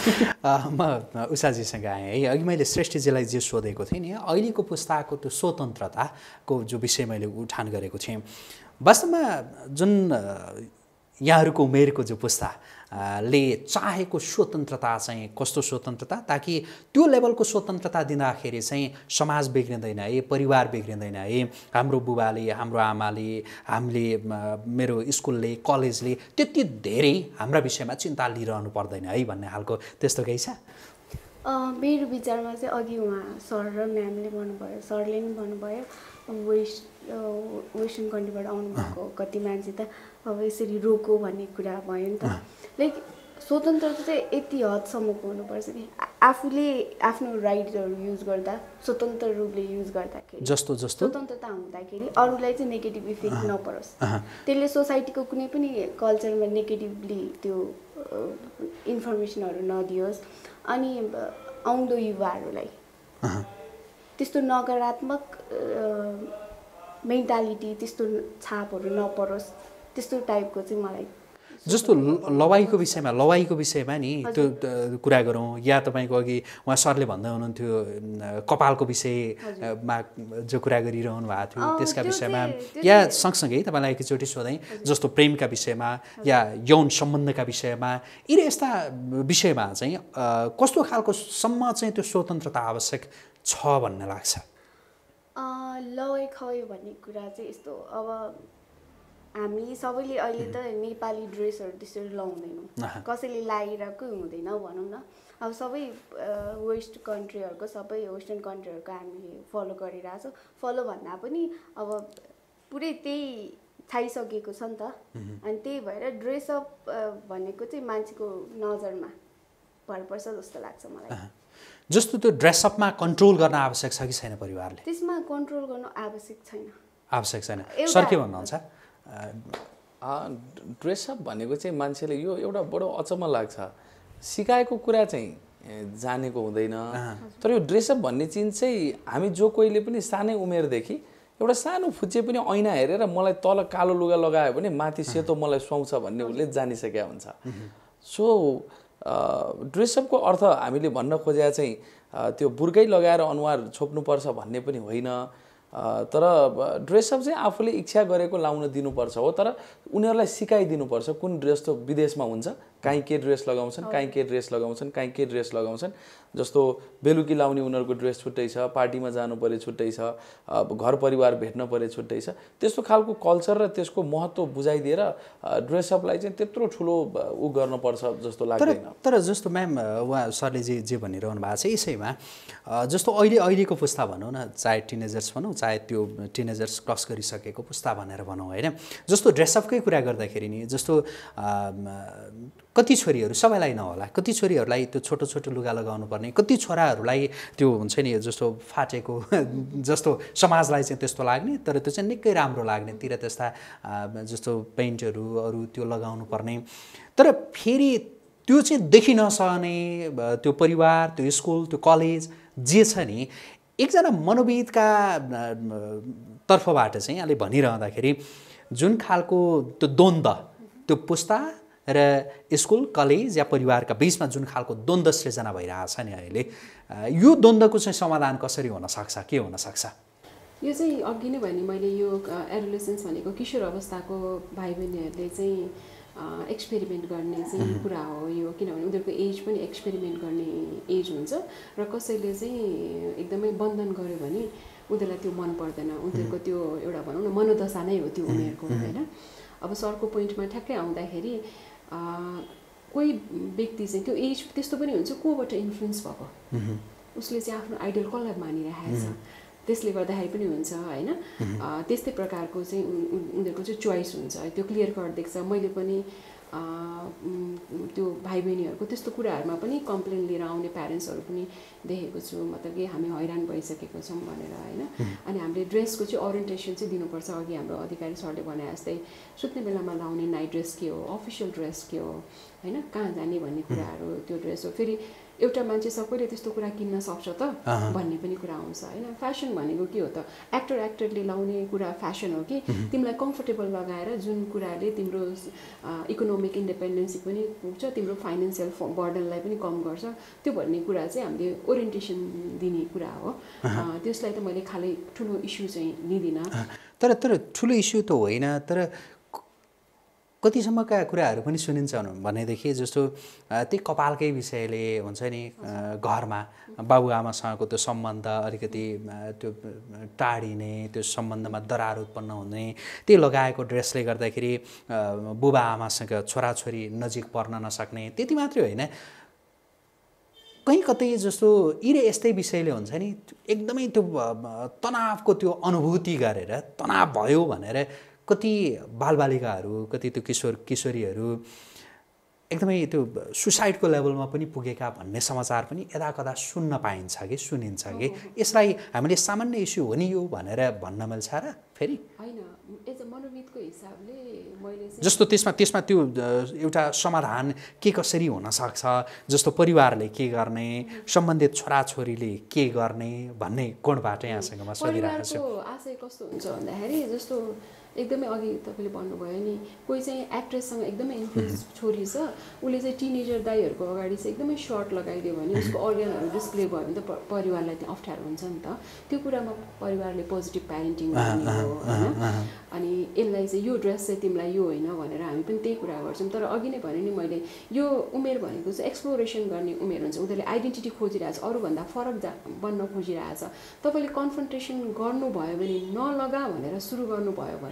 Speaker 5: म उषाजीसँग आएँ है अघि मैले श्रेष्ठीजीलाई जे सोधेको थिएँ नि अहिलेको पुस्ताको त्यो स्वतन्त्रताको जो विषय मैले उठान गरेको थिएँ वास्तवमा जुन यहाँहरूको उमेरको जो पुस्ता ले चाहेको स्वतन्त्रता चाहिँ कस्तो स्वतन्त्रता ताकि त्यो लेभलको स्वतन्त्रता दिँदाखेरि चाहिँ समाज बिग्रिँदैन है परिवार बिग्रिँदैन है हाम्रो बुबाले हाम्रो आमाले हामीले मेरो स्कुलले कलेजले त्यति धेरै हाम्रा विषयमा चिन्ता लिइरहनु पर्दैन है भन्ने खालको त्यस्तो केही छ
Speaker 1: मेरो विचारमा चाहिँ अघि उहाँ सर र म्यामले भन्नुभयो सरले पनि भन्नुभयो वेस्टर्न कन्ट्रीबाट आउनुभएको कति मान्छे त अब यसरी रोको भन्ने कुरा भयो नि त लाइक स्वतन्त्रता चाहिँ यति हदसम्मको हुनुपर्छ कि आफूले आफ्नो राइट्सहरू युज गर्दा स्वतन्त्र रूपले युज गर्दाखेरि
Speaker 5: जस्तो
Speaker 1: स्वतन्त्रता हुँदाखेरि अरूलाई चाहिँ नेगेटिभ इफेक्ट नपरोस् त्यसले सोसाइटीको कुनै पनि कल्चरमा नेगेटिभली त्यो इन्फर्मेसनहरू नदियोस् अनि आउँदो युवाहरूलाई त्यस्तो नकारात्मक मेन्टालिटी त्यस्तो छापहरू नपरोस् त्यस्तो टाइपको चाहिँ मलाई
Speaker 5: जस्तो लवाईको विषयमा नि त्यो कुरा गरौँ या तपाईँको अघि उहाँ सरले भन्दै हुनुहुन्थ्यो कपालको विषयमा जो कुरा गरिरहनु भएको थियो त्यसका विषयमा या सँगसँगै तपाईँलाई एकचोटि सोधेँ जस्तो प्रेमका विषयमा या यौन सम्बन्धका विषयमा यी यस्ता विषयमा चाहिँ कस्तो खालको सम्म चाहिँ त्यो स्वतन्त्रता आवश्यक छ भन्ने लाग्छ
Speaker 1: लवाई खवाई भन्ने कुरा चाहिँ यस्तो अब हामी सबैले अहिले त नेपाली ड्रेसहरू त्यसरी लाउँदैनौँ कसैले लगाइरहेकै हुँदैन भनौँ न अब सबै वेस्ट कन्ट्रीहरूको सबै वेस्टर्न कन्ट्रीहरूको हामी फलो गरिरहेछौँ फलो भन्दा पनि अब पुरै त्यही थाइसकेको छ नि त अनि त्यही भएर ड्रेसअप भनेको चाहिँ मान्छेको नजरमा भर पर्छ जस्तो लाग्छ मलाई
Speaker 5: जस्तो त्यो ड्रेसअपमा कन्ट्रोल गर्न आवश्यक छ कि छैन परिवारले
Speaker 1: त्यसमा कन्ट्रोल गर्न आवश्यक छैन
Speaker 5: सर के भन्नुहुन्छ
Speaker 2: ड्रेसअप भनेको चाहिँ मान्छेले यो एउटा बडो अचम्म लाग्छ सिकाएको कुरा चाहिँ जानेको हुँदैन तर यो ड्रेसअप भन्ने चिज चाहिँ हामी जो कोहीले पनि सानै उमेरदेखि एउटा सानो फुच्चे पनि ऐना हेरेर मलाई तल कालो लुगा लगायो भने माथि सेतो मलाई सुहाउँछ भन्ने उसले जानिसकेका हुन्छ सो ड्रेसअपको अर्थ हामीले भन्न खोजेका चाहिँ त्यो बुर्कै लगाएर अनुहार छोप्नुपर्छ भन्ने पनि होइन तर ड्रेसअप चाहिँ आफूले इच्छा गरेको लाउन दिनुपर्छ हो तर उनीहरूलाई सिकाइदिनुपर्छ कुन ड्रेस त विदेशमा हुन्छ काहीँ के ड्रेस लगाउँछन् काहीँ के ड्रेस लगाउँछन् काहीँ के ड्रेस लगाउँछन् जस्तो बेलुकी लाउने उनीहरूको ड्रेस छुट्टै छ पार्टीमा जानु परे छुट्टै छ घर परिवार भेट्न परे छुट्टै छ त्यस्तो खालको कल्चर र त्यसको महत्त्व बुझाइदिएर ड्रेसअपलाई चाहिँ त्यत्रो ठुलो उ गर्नुपर्छ जस्तो लाग्दैन
Speaker 5: तर जस्तो म्याम उहाँ सरले जे भनिरहनु भएको छ यसैमा जस्तो अहिलेको पुस्ता भनौँ न चाहे टिनेजर्स भनौँ चाहे त्यो टिनेजर्स क्रस गरिसकेको पुस्ता भनेर भनौँ होइन जस्तो ड्रेसअपकै कुरा गर्दाखेरि नि जस्तो कति छोरीहरू सबैलाई नहोला कति छोरीहरूलाई त्यो छोटो छोटो लुगा लगाउनु पर्ने कति छोराहरूलाई त्यो हुन्छ नि जस्तो फाटेको जस्तो समाजलाई चाहिँ त्यस्तो लाग्ने तर त्यो चाहिँ निकै राम्रो लाग्ने तिर त्यस्ता जस्तो पेन्टहरू अरू त्यो लगाउनु पर्ने तर फेरि त्यो चाहिँ देखि नसक्ने त्यो परिवार त्यो स्कुल त्यो कलेज जे छ नि एकजना मनोविदका तर्फबाट चाहिँ अहिले भनिरहँदाखेरि जुन खालको त्यो द्वन्द्व त्यो पुस्ता र स्कुल कलेज या परिवारका बीचमा जुन खालको द्वन्द्व सृजना भइरहेछ नि अहिले यो द्वन्द्वको चाहिँ समाधान कसरी हुन सक्छ के हुन सक्छ
Speaker 3: यो चाहिँ अघि नै भने मैले यो एडोलेसेन्स भनेको किशोर अवस्थाको भाइ बहिनीहरूले चाहिँ एक्सपेरिमेन्ट गर्ने चाहिँ कुरा हो यो किनभने उनीहरूको एज पनि एक्सपेरिमेन्ट गर्ने एज हुन्छ र कसैले चाहिँ एकदमै बन्धन गर्यो भने उनीहरूलाई त्यो मन पर्दैन उनीहरूको त्यो एउटा भनौँ न मनोदशा नै हो त्यो उमेरको होइन अब सरको पोइन्टमा ठ्याक्कै आउँदाखेरि कोही व्यक्ति चाहिँ त्यो एज त्यस्तो पनि हुन्छ कोबाट इन्फ्लुएन्स भएको उसले चाहिँ आफ्नो आइडल कसलाई मानिरहेको छ त्यसले गर्दाखेरि पनि हुन्छ होइन त्यस्तै प्रकारको चाहिँ उनीहरूको चाहिँ चोइस हुन्छ त्यो क्लियर कट देख्छ मैले पनि त्यो भाइ बहिनीहरूको त्यस्तो कुराहरूमा पनि कम्प्लेन लिएर आउने प्यारेन्ट्सहरू पनि देखेको छु मतलब कि हामी हैरान भइसकेको छौँ भनेर होइन अनि हामीले ड्रेसको चाहिँ ओरिएन्टेसन चाहिँ दिनुपर्छ अघि हाम्रो अधिकारी सरले भने जस्तै सुत्ने बेलामा लाउने नाइट ड्रेस के हो अफिसियल ड्रेस के हो होइन कहाँ जाने भन्ने कुराहरू त्यो ड्रेस हो फेरि एउटा मान्छे सबैले त्यस्तो कुरा किन्न सक्छ त भन्ने पनि कुरा आउँछ होइन फ्यासन भनेको के हो त एक्टरले लाउने कुरा फ्यासन हो कि तिमीलाई कम्फर्टेबल लगाएर जुन कुराले तिम्रो इकोनोमिक इन्डिपेन्डेन्सी पनि पुग्छ तिम्रो फाइनेन्सियल बर्डनलाई पनि कम गर्छ त्यो भन्ने कुरा चाहिँ हामीले ओरिएन्टेसन दिने कुरा हो त्यसलाई त मैले खालि ठुलो इस्यु चाहिँ लिँदिनँ
Speaker 5: तर ठुलो इस्यु त होइन तर कतिसम्मका कुराहरू पनि सुनिन्छ भनेदेखि जस्तो त्यही कपालकै विषयले हुन्छ नि घरमा बाबुआमासँगको त्यो सम्बन्ध अलिकति त्यो टाढिने त्यो सम्बन्धमा दरार उत्पन्न हुने त्यही लगाएको ड्रेसले गर्दाखेरि बुबा आमासँग छोराछोरी नजिक पर्न नसक्ने त्यति मात्रै होइन कहीँ कतै जस्तो यस्तै विषयले हुन्छ नि एकदमै त्यो तनावको त्यो अनुभूति गरेर तनाव भयो भनेर कति बालबालिकाहरू कति त्यो किशोरीहरू एकदमै त्यो सुसाइडको लेभलमा पनि पुगेका भन्ने समाचार पनि यदाकदा सुन्न पाइन्छ कि सुनिन्छ कि यसलाई हामीले सामान्य इस्यु हो नि यो भनेर भन्न मिल्छ र फेरि
Speaker 3: होइन एज अ मनोविदको हिसाबले मैले
Speaker 5: जस्तो त्यसमा त्यो एउटा समाधान के कसरी हुन सक्छ जस्तो परिवारले के गर्ने सम्बन्धित छोराछोरीले के गर्ने भन्ने कोणबाट यहाँसँगमा सोधिरहेको छु
Speaker 3: आशय कस्तो हुन्छ भन्दाखेरि जस्तो एकदमै अघि तपाईँले भन्नुभयो नि कोही चाहिँ एक्ट्रेससँग एकदमै इन्फ्लुएन्स छोरी छ उसले चाहिँ टिनेजर दाइहरूको अगाडि चाहिँ एकदमै सर्ट लगाइदियो भने उसको अर्गनहरू डिस्प्ले भयो भने त परिवारलाई त्यहाँ अप्ठ्यारो हुन्छ नि त त्यो कुरामा परिवारले पोजिटिभ प्यारेन्टिङ गर्ने हो होइन अनि यसलाई चाहिँ यो ड्रेस चाहिँ तिमीलाई यो होइन भनेर हामी पनि त्यही कुरा गर्छौँ तर अघि नै भने नि मैले यो उमेर भनेको चाहिँ एक्सप्लोरेसन गर्ने उमेर हुन्छ उनीहरूले आइडेन्टिटी खोजिरहेछ अरूभन्दा फरक बन्न खोजिरहेछ तपाईँले कन्फ्रन्टेसन गर्नुभयो भने नलगा भनेर सुरु गर्नुभयो भने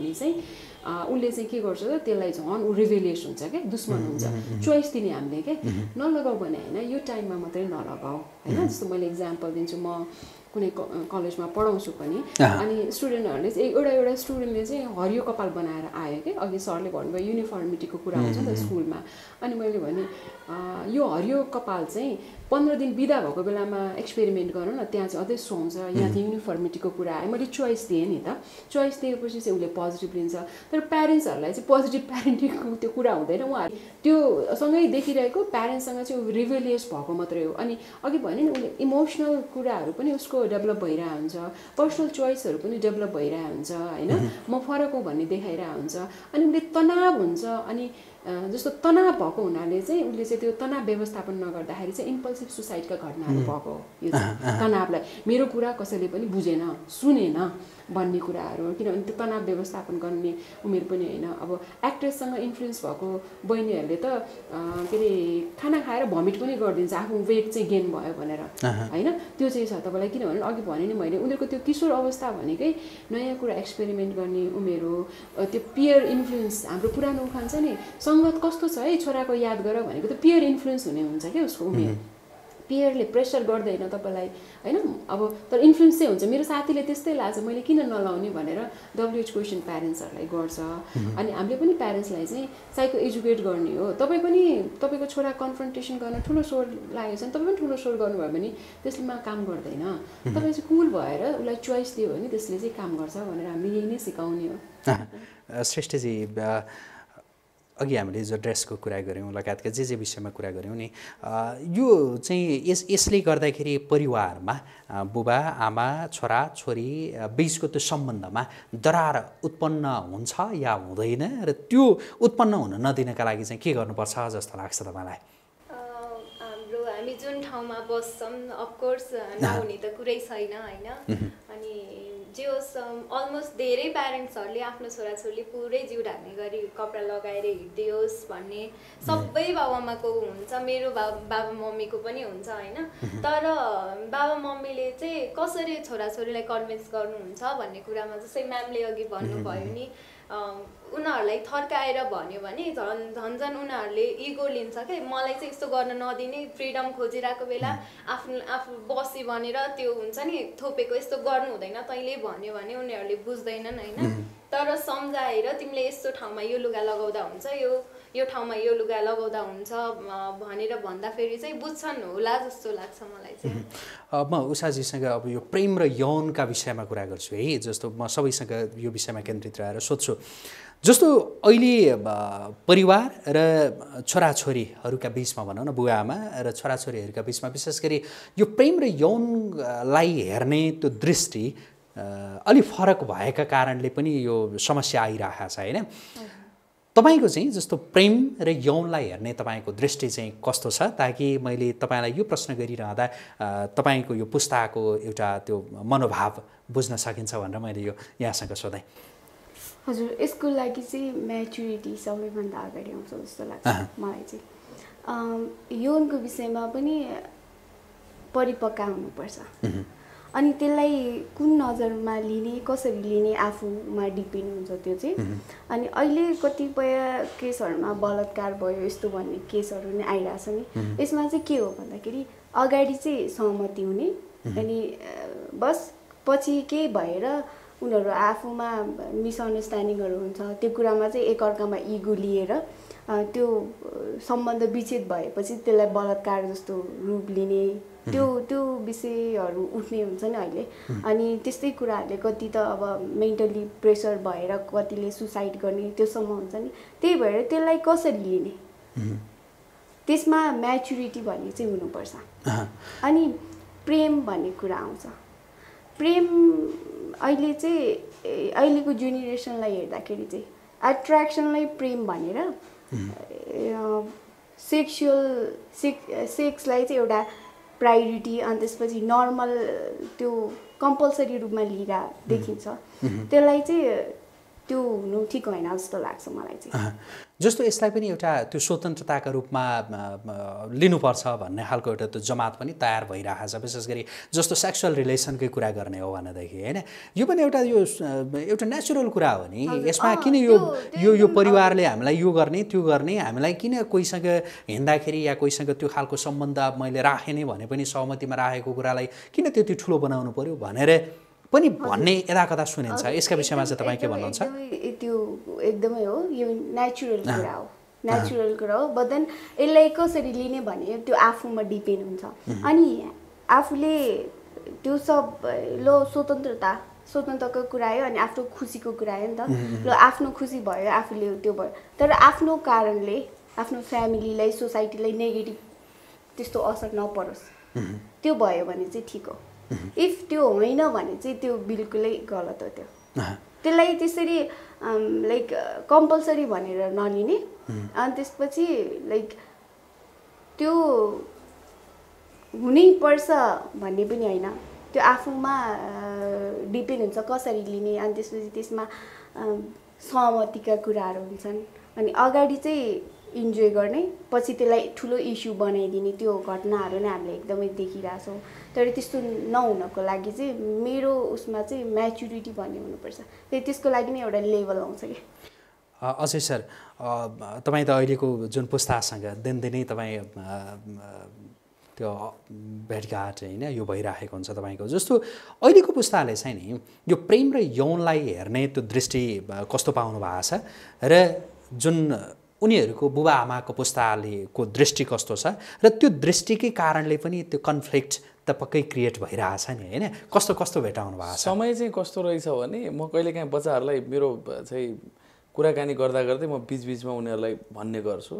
Speaker 3: भने चाहिँ उसले चाहिँ के गर्छ त त्यसलाई झन् ऊ रिभेलियस हुन्छ क्या दुश्मन हुन्छ चोइस दिने हामीले क्या नलगाऊ भने होइन यो टाइममा मात्रै नलगाऊ होइन जस्तो मैले इक्जाम्पल दिन्छु म कुनै कलेजमा पढाउँछु पनि अनि स्टुडेन्टहरूले चाहिँ एउटा स्टुडेन्टले चाहिँ हरियो कपाल बनाएर आयो कि अघि सरले भन्नुभयो युनिफर्मिटीको कुरा हुन्छ नि त स्कुलमा अनि मैले भने यो हरियो कपाल चाहिँ 15 दिन बिदा भएको बेलामा एक्सपेरिमेन्ट गरौँ न त्यहाँ चाहिँ अझै सुहाउँछ यहाँ चाहिँ युनिफर्मिटीको कुरा आयो मैले चोइस दिएँ नि त चोइस दिएपछि चाहिँ उसले पोजिटिभ लिन्छ तर प्यारेन्ट्सहरूलाई चाहिँ पोजिटिभ प्यारेन्टिङको त्यो कुरा हुँदैन उहाँहरू त्यो सँगै देखिरहेको प्यारेन्ट्ससँग चाहिँ ऊ रिभेलियस भएको मात्रै हो अनि अघि भने नि उसले इमोसनल कुराहरू पनि उसको डेभलप भइरहेको हुन्छ पर्सनल चोइसहरू पनि डेभलप भइरहेको हुन्छ होइन म फरक हो भन्ने देखाइरहेको हुन्छ अनि उसले तनाव हुन्छ अनि जस्तो तनाव भएको हुनाले चाहिँ उसले चाहिँ त्यो तनाव व्यवस्थापन नगर्दाखेरि चाहिँ इम्पल्सिभ सुसाइडका घटनाहरू भएको हो यो तनावलाई मेरो कुरा कसैले पनि बुझेन सुनेन भन्ने कुराहरू हो किनभने त्यो तनाव व्यवस्थापन गर्ने उमेर पनि होइन अब एक्ट्रेससँग इन्फ्लुएन्स भएको बहिनीहरूले त के अरे खाना खाएर भमिट पनि गरिदिन्छ आफ्नो वेट चाहिँ गेन भयो भनेर होइन त्यो चाहिँ छ तपाईँलाई किनभने अघि भने नि मैले उनीहरूको त्यो किशोर अवस्था भनेकै नयाँ कुरा एक्सपेरिमेन्ट गर्ने उमेर हो त्यो पियर इन्फ्लुएन्स हाम्रो पुरानो उखान छ नि सङ्गत कस्तो छ है छोराको याद गर भनेको त पियर इन्फ्लुएन्स हुने हुन्छ क्या उसको उमेर पियरले प्रेसर गर्दैन तपाईँलाई होइन अब तर इन्फ्लुएन्स चाहिँ हुन्छ मेरो साथीले त्यस्तै लाग्छ मैले किन नलाउने भनेर WH क्वेसन प्यारेन्ट्सहरूलाई गर्छ अनि हामीले पनि प्यारेन्ट्सलाई चाहिँ साइको एजुकेट गर्ने हो तपाईँ पनि तपाईँको छोरा कन्फ्रन्टेसन गर्न ठुलो स्वर लागेको छ भने तपाईँ पनि ठुलो स्वर गर्नुभयो भने त्यसमा काम गर्दैन तपाईँ चाहिँ कुल भएर उसलाई चोइस दियो भने त्यसले चाहिँ काम गर्छ भनेर हामीले यही नै सिकाउने हो
Speaker 5: श्रेष्ठजी अघि हामीले जो ड्रेसको कुरा गऱ्यौँ लगायतका जे विषयमा कुरा गऱ्यौँ नि यो चाहिँ यसले गर्दाखेरि परिवारमा बुबा आमा छोरा छोरी बीचको त्यो सम्बन्धमा दरार उत्पन्न हुन्छ या हुँदैन र त्यो उत्पन्न हुन नदिनका लागि चाहिँ के गर्नुपर्छ जस्तो लाग्छ तपाईँलाई
Speaker 4: हामी जुन ठाउँमा बस्छौँ अफकोर्स नहुने त कुरै छैन होइन अनि जे होस् अलमोस्ट धेरै प्यारेन्ट्सहरूले आफ्नो छोराछोरीले पुरै जिउ ढाक्ने गरी कपडा लगाएर हिँडिदियोस् भन्ने सबै बाबाआमाको हुन्छ मेरो बाबा मम्मीको पनि हुन्छ होइन तर बाबा मम्मीले चाहिँ कसरी छोराछोरीलाई कन्भिन्स गर्नुहुन्छ भन्ने कुरामा जस्तै म्यामले अघि भन्नुभयो नि उनीहरूलाई थर्काएर भन्यो भने झन् उनीहरूले इगो लिन्छ क्या मलाई चाहिँ यस्तो गर्न नदिने फ्रिडम खोजिरहेको बेला आफू बसी भनेर त्यो हुन्छ नि थोपेको यस्तो गर्नु हुँदैन तैँले भन्यो भने उनीहरूले बुझ्दैनन् होइन तर सम्झाएर तिमीले यस्तो ठाउँमा यो लुगा लगाउँदा हुन्छ यो ठाउँमा यो लुगा लगाउँदा हुन्छ भनेर भन्दाखेरि चाहिँ बुझ्छन् होला जस्तो लाग्छ मलाई चाहिँ
Speaker 5: म उषाजीसँग अब यो प्रेम र यौनका विषयमा कुरा गर्छु है जस्तो म सबैसँग यो विषयमा केन्द्रित रहेर सोध्छु जस्तो अहिले परिवार र छोराछोरीहरूका बिचमा भनौँ न बुवा आमा र छोराछोरीहरूका बिचमा विशेष गरी यो प्रेम र यौनलाई हेर्ने त्यो दृष्टि अलि फरक भएका कारणले पनि यो समस्या आइरहेको छ होइन तपाईको चाहिँ जस्तो प्रेम र यौनलाई हेर्ने तपाईको दृष्टि चाहिँ कस्तो छ ताकि मैले तपाईलाई यो प्रश्न गरिरहँदा तपाईको यो पुस्ताको एउटा त्यो मनोभाव बुझ्न सकिन्छ भनेर मैले यो यहाँसँग सोधेँ
Speaker 1: हजुर यसको लागि चाहिँ म्याचुरिटी सबैभन्दा अगाडि आउँछ जस्तो लाग्छ मलाई चाहिँ यौनको विषयमा पनि परिपक्व हुनुपर्छ अनि त्यसलाई कुन नजरमा लिने कसरी लिने आफूमा डिपेन्ड हुन्छ त्यो चाहिँ अनि अहिले कतिपय केसहरूमा बलात्कार भयो यस्तो भन्ने केसहरू नै आइरहेछ नि यसमा चाहिँ के हो भन्दाखेरि अगाडि चाहिँ सहमति हुने अनि बस पछि के भएर उनीहरू आफूमा मिसअन्डरस्ट्यान्डिङहरू हुन्छ त्यो कुरामा चाहिँ एकअर्कामा इगो लिएर त्यो सम्बन्ध विच्छेद भएपछि त्यसलाई बलात्कार जस्तो रूप लिने त्यो विषयहरू उठ्ने हुन्छ नि अहिले अनि त्यस्तै कुराहरूले कति त अब मेन्टली प्रेसर भएर कतिले सुसाइड गर्ने त्योसम्म हुन्छ नि त्यही भएर त्यसलाई कसरी लिने त्यसमा म्याचुरिटी भन्ने चाहिँ हुनुपर्छ अनि प्रेम भन्ने कुरा आउँछ प्रेम अहिले चाहिँ अहिलेको जेनेरेसनलाई हेर्दाखेरि चाहिँ एट्र्याक्सनलाई प्रेम भनेर सेक्सलाई चाहिँ एउटा प्रायोरिटी अनि त्यसपछि नर्मल त्यो कम्पलसरी रूपमा लिएर देखिन्छ त्यसलाई चाहिँ त्यो हुनु ठिक होइन जस्तो लाग्छ मलाई चाहिँ
Speaker 5: जस्तो यसलाई पनि एउटा त्यो स्वतन्त्रताका रूपमा लिनुपर्छ भन्ने खालको एउटा त्यो जमात पनि तयार भइरहेको छ, विशेष गरी जस्तो सेक्सुअल रिलेसनकै कुरा गर्ने हो भनेदेखि होइन, यो पनि एउटा नेचुरल कुरा हो नि। यसमा किन यो परिवारले हामीलाई यो गर्ने त्यो गर्ने, हामीलाई किन कोहीसँग हिँड्दाखेरि या कोहीसँग त्यो खालको सम्बन्ध मैले राखेँ नै भने पनि सहमतिमा राखेको कुरालाई किन त्यति ठुलो बनाउनु पर्यो भनेर पनि भन्ने यदाकदा सुनिन्छ। यसका विषयमा चाहिँ तपाईँ के भन्नुहुन्छ?
Speaker 1: त्यो एकदमै हो, यो नेचुरल कुरा हो, नेचुरल कुरा हो। बट देन यसलाई कसरी लिने भने त्यो आफूमा डिपेन्ड हुन्छ। अनि आफूले त्यो सब लो स्वतन्त्रताको कुरा आयो अनि आफ्नो खुसीको कुरा आयो नि त। ल आफ्नो खुसी भयो, आफूले त्यो भयो, तर आफ्नो कारणले आफ्नो फ्यामिलीलाई सोसाइटीलाई नेगेटिभ त्यस्तो असर नपरोस्, त्यो भयो भने चाहिँ ठिक हो। इफ त्यो होइन भने चाहिँ त्यो बिल्कुलै गलत हो। त्यसलाई त्यसरी लाइक कम्पलसरी भनेर नलिने। अनि त्यसपछि लाइक त्यो हुनै पर्छ भन्ने पनि होइन, त्यो आफूमा डिपेन्ड हुन्छ कसरी लिने। अनि त्यसपछि त्यसमा सहमतिका कुराहरू हुन्छन्। अनि अगाडि चाहिँ इन्जोय गर्ने, पछि त्यसलाई ठुलो इस्यु बनाइदिने त्यो घटनाहरू नै हामीले एकदमै देखिरहेछौँ। तर त्यस्तो नहुनको लागि चाहिँ मेरो उसमा चाहिँ म्याचुरिटी भन्ने हुनुपर्छ। त्यसको लागि नै एउटा लेभल आउँछ कि।
Speaker 5: अजय सर, तपाईँ त अहिलेको जुन पुस्तासँग दिनदिनै तपाईँ त्यो भेटघाट होइन यो भइरहेको हुन्छ तपाईँको, जस्तो अहिलेको पुस्ताले चाहिँ नि यो प्रेम र यौनलाई हेर्ने त्यो दृष्टि कस्तो पाउनु भएको छ र जुन उनीहरूको बुबा आमाको पुस्तालेको दृष्टि कस्तो छ र त्यो दृष्टिकै कारणले पनि त्यो कन्फ्लिक्ट त पक्कै क्रिएट भइरहेछ नि होइन, कस्तो कस्तो भेटाउनु भएको छ?
Speaker 2: समय चाहिँ कस्तो रहेछ भने म कहिलेकाहीँ बच्चाहरूलाई मेरो चाहिँ कुराकानी गर्दा गर्दै म बिचबिचमा उनीहरूलाई भन्ने गर्छु,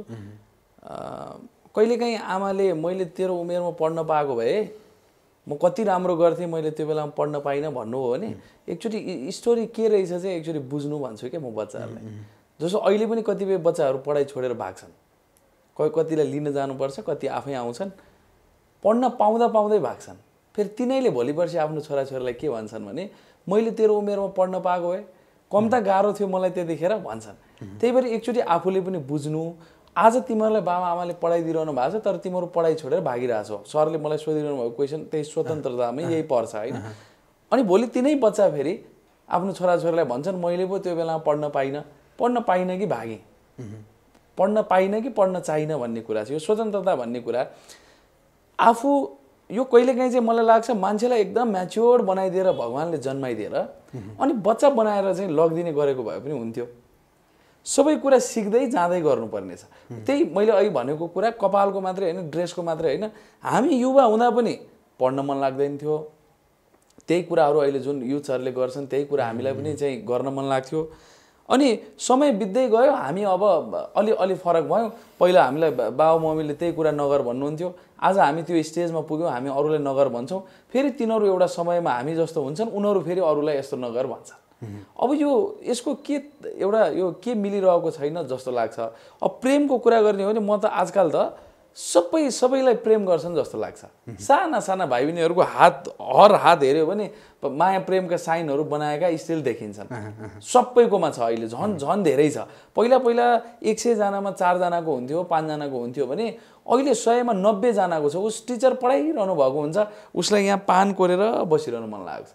Speaker 2: कहिलेकाहीँ आमाले मैले तेरो उमेरमा पढ्न पाएको भए म कति राम्रो गर्थेँ, मैले त्यो बेलामा पढ्न पाइनँ भन्नु हो भने एकचोटि स्टोरी के रहेछ चाहिँ एकचोटि बुझ्नु भन्छु क्या म बच्चाहरूलाई। जस्तो अहिले पनि कतिपय बच्चाहरू पढाइ छोडेर भाग्छन्, कतिलाई लिन जानुपर्छ, कति आफै आउँछन्, पढ्न पाउँदै भाग्छन्। फेरि तिनैले भोलि पर्सि आफ्नो छोराछोरीलाई के भन्छन् भने मैले तेरो उमेरमा पढ्न पाएको भए कम त गाह्रो थियो मलाई त्यतिखेर भन्छन्। त्यही भएर एकचोटि आफूले पनि बुझ्नु, आज तिमीहरूलाई बाबा आमाले पढाइदिइरहनु भएको छ तर तिमीहरू पढाइ छोडेर भागिरहेछौ, सरले मलाई सोधिरहनु भएको क्वेसन त्यही स्वतन्त्रतामै यही पर्छ होइन। अनि भोलि तिनै बच्चा फेरि आफ्नो छोराछोरीलाई भन्छन् मैले पो त्यो बेलामा पढ्न पाइनँ कि भागेँ, पढ्न पाइनँ कि पढ्न चाहिनँ भन्ने कुरा छ। यो स्वतन्त्रता भन्ने कुरा आफू यो कहिलेकाहीँ चाहिँ मलाई लाग्छ मान्छेलाई एकदम म्याच्योर बनाइदिएर भगवान्ले जन्माइदिएर अनि बच्चा बनाएर चाहिँ लगिदिने गरेको भए पनि हुन्थ्यो। सबै कुरा सिक्दै जाँदै गर्नुपर्ने छ। त्यही मैले अहिले भनेको कुरा कपालको मात्रै होइन, ड्रेसको मात्रै होइन, हामी युवा हुँदा पनि पढ्न मन लाग्दैन थियो, त्यही कुराहरू अहिले जुन युथहरूले गर्छन् त्यही कुरा हामीलाई पनि चाहिँ गर्न मन लाग्थ्यो। अनि समय बित्दै गयो, हामी अब अलि फरक भयौँ। पहिला हामीलाई बाबु मम्मीले त्यही कुरा नगर भन्नुहुन्थ्यो, आज हामी त्यो स्टेजमा पुग्यौँ, हामी अरूलाई नगर भन्छौँ, फेरि तिनीहरू एउटा समयमा हामी जस्तो हुन्छन्, उनीहरू फेरि अरूलाई यस्तो नगर भन्छन्। अब यो यसको के एउटा यो के मिलिरहेको छैन जस्तो लाग्छ। अब प्रेमको कुरा गर्ने हो भने म त आजकल त सबैलाई प्रेम गर्छन् जस्तो लाग्छ। साना भाइ बहिनीहरूको हर हात हेऱ्यो भने माया प्रेमका साइनहरू बनाएका स्टिल देखिन्छन्, सबैकोमा छ। अहिले झन् धेरै छ। पहिला 100 जनामा 4 जनाको हुन्थ्यो, 5 जनाको हुन्थ्यो भने अहिले 100मा 90 जनाको छ। उस टिचर पढाइरहनु भएको हुन्छ, उसलाई यहाँ पान कोरेर बसिरहनु मन लाग्छ।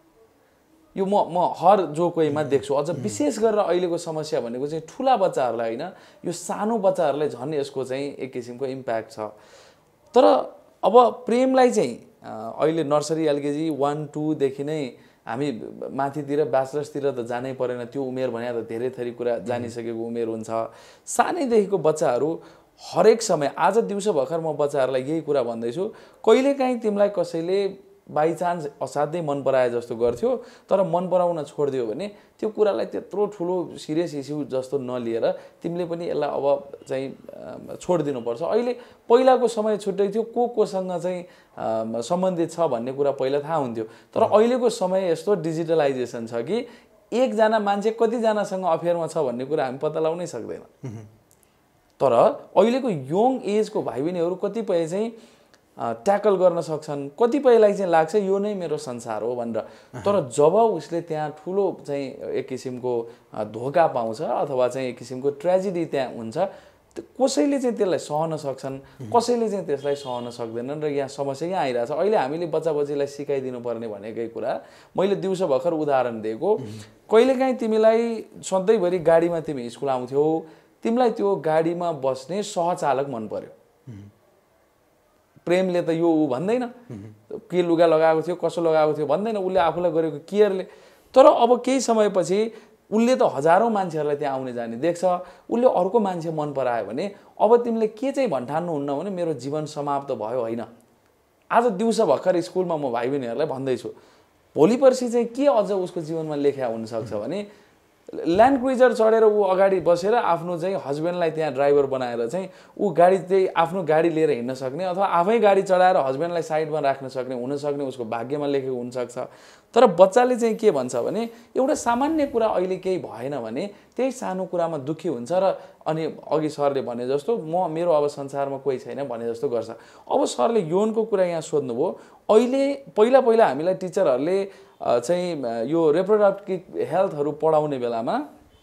Speaker 2: यो म हर जो कोहीमा देख्छु। अझ विशेष गरेर अहिलेको समस्या भनेको चाहिँ ठुला बच्चाहरूलाई होइन, यो सानो बच्चाहरूलाई झन् यसको चाहिँ एक किसिमको इम्प्याक्ट छ। तर अब प्रेमलाई चाहिँ अहिले नर्सरी एलकेजी 1, 2 देखि नै हामी माथितिर ब्याचलर्सतिर त जानै परेन। त्यो उमेर भने त धेरै थरी कुरा जानिसकेको उमेर हुन्छ। सानैदेखिको बच्चाहरू हरेक समय, आज दिउँसो भर्खर म बच्चाहरूलाई यही कुरा भन्दैछु, कहिलेकाहीँ तिमीलाई कसैले बाइचान्स असाध्यै मन पराए जस्तो गर्थ्यो तर मन पराउन छोडिदियो भने त्यो कुरालाई त्यत्रो ठुलो सिरियस इस्यु जस्तो नलिएर तिमीले पनि यसलाई अब चाहिँ छोडिदिनुपर्छ। अहिले पहिलाको समय छुट्टै थियो, कोसँग चाहिँ सम्बन्धित छ भन्ने कुरा पहिला थाहा हुन्थ्यो। तर अहिलेको समय यस्तो डिजिटलाइजेसन छ कि एकजना मान्छे कतिजनासँग अफेयरमा छ भन्ने कुरा हामी पत्ता लगाउनै सक्दैन। तर अहिलेको यङ एजको भाइ बहिनीहरू कतिपय चाहिँ ट्याकल गर्न सक्छन्, कतिपयलाई चाहिँ लाग्छ यो नै मेरो संसार हो भनेर। तर जब उसले त्यहाँ ठुलो चाहिँ एक किसिमको धोका पाउँछ अथवा चाहिँ एक किसिमको ट्रेजेडी त्यहाँ हुन्छ, कसैले चाहिँ त्यसलाई सहन सक्छन्, कसैले चाहिँ त्यसलाई सहन सक्दैनन् र यहाँ समस्या यहाँ आइरहेछ। अहिले हामीले बच्चाबच्चीलाई सिकाइदिनु पर्ने भनेकै कुरा मैले दिउँसो भर्खर उदाहरण दिएको, कहिलेकाहीँ तिमीलाई सधैँभरि गाडीमा तिमी स्कुल आउँथ्यौ, तिमीलाई त्यो गाडीमा बस्ने सहचालक मन पर्यो, प्रेमले त यो ऊ भन्दैन, के लुगा लगाएको थियो कसो लगाएको थियो भन्दैन, उसले आफूलाई गरेको केयरले। तर अब केही समयपछि उसले त हजारौँ मान्छेहरूलाई त्यहाँ आउने जाने देख्छ, उसले अर्को मान्छे मन परायो भने अब तिमीले के चाहिँ भन्ठान्नुहुन्न भने मेरो जीवन समाप्त भयो, होइन। आज दिउँसो भर्खर स्कुलमा म भाइ बहिनीहरूलाई भन्दैछु, भोलि पर्सि चाहिँ के अझ उसको जीवनमा लेख्या हुनसक्छ भने ल्यान्ड क्रुजर चढेर ऊ अगाडि बसेर आफ्नो चाहिँ हस्बेन्डलाई त्यहाँ ड्राइभर बनाएर चाहिँ ऊ गाडी चाहिँ आफ्नो गाडी लिएर हिँड्न सक्ने अथवा आफै गाडी चढाएर हस्बेन्डलाई साइडमा राख्न सक्ने हुनसक्ने उसको भाग्यमा लेखेको हुनसक्छ। तर बच्चाले चाहिँ के भन्छ भने एउटा सामान्य कुरा अहिले केही भएन भने त्यही सानो कुरामा दुःखी हुन्छ र अनि अघि सरले भने जस्तो मेरो अब संसारमा कोही छैन भने जस्तो गर्छ। अब सरले यौनको कुरा यहाँ सोध्नुभयो, अहिले पहिला हामीलाई टिचरहरूले चाहिँ यो रिप्रोडक्टिभ हेल्थहरू पढाउने बेलामा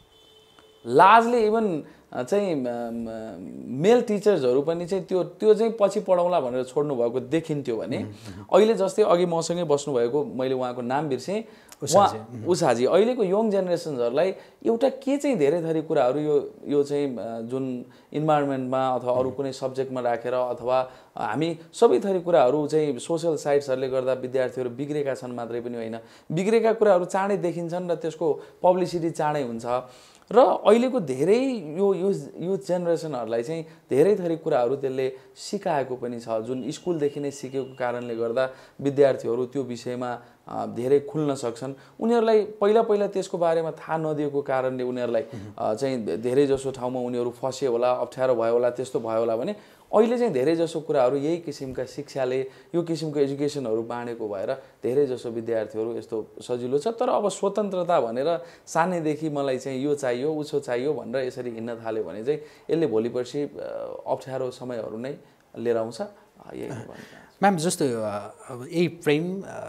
Speaker 2: लाजले इभन चाहिँ मेल टिचर्सहरू पनि चाहिँ त्यो चाहिँ पछि पढाउँला भनेर छोड्नु भएको देखिन्थ्यो भने अहिले जस्तै अघि मसँगै बस्नुभएको मैले उहाँको नाम बिर्सेँ, उषाजी, अहिलेको यङ जेनेरेसन्सहरूलाई एउटा के चाहिँ धेरै थरी कुराहरू यो चाहिँ जुन इन्भाइरोमेन्टमा अथवा अरू कुनै सब्जेक्टमा राखेर अथवा हामी सबै थरी कुराहरू चाहिँ सोसल साइट्सहरूले गर्दा विद्यार्थीहरू बिग्रेका छन् मात्रै पनि होइन, बिग्रेका कुराहरू चाँडै देखिन्छन् र त्यसको पब्लिसिटी चाँडै हुन्छ। र अहिलेको धेरै यो जेनेरेसनहरूलाई चाहिँ धेरै थरी कुराहरू त्यसले सिकाएको पनि छ, जुन स्कुलदेखि नै सिकेको कारणले गर्दा विद्यार्थीहरू त्यो विषयमा धेरै खुल्न सक्छन्। उनीहरूलाई पहिला त्यसको बारेमा थाहा नदिएको कारणले उनीहरूलाई चाहिँ धेरै जसो ठाउँमा उनीहरू फसे होला, अप्ठ्यारो भयो होला, त्यस्तो भयो होला भने अहिले चाहिँ धेरै जसो कुराहरू यही किसिमका शिक्षाले यो किसिमको एजुकेसनहरू बाँडेको भएर धेरै जसो विद्यार्थीहरू यस्तो सजिलो छ। तर अब स्वतन्त्रता भनेर सानैदेखि मलाई चाहिँ यो चाहियो उसो चाहियो भनेर यसरी हिँड्न थाल्यो भने चाहिँ यसले भोलि पर्सि अप्ठ्यारो समयहरू नै लिएर आउँछ। यही
Speaker 5: म्याम, जस्तो यही प्रेम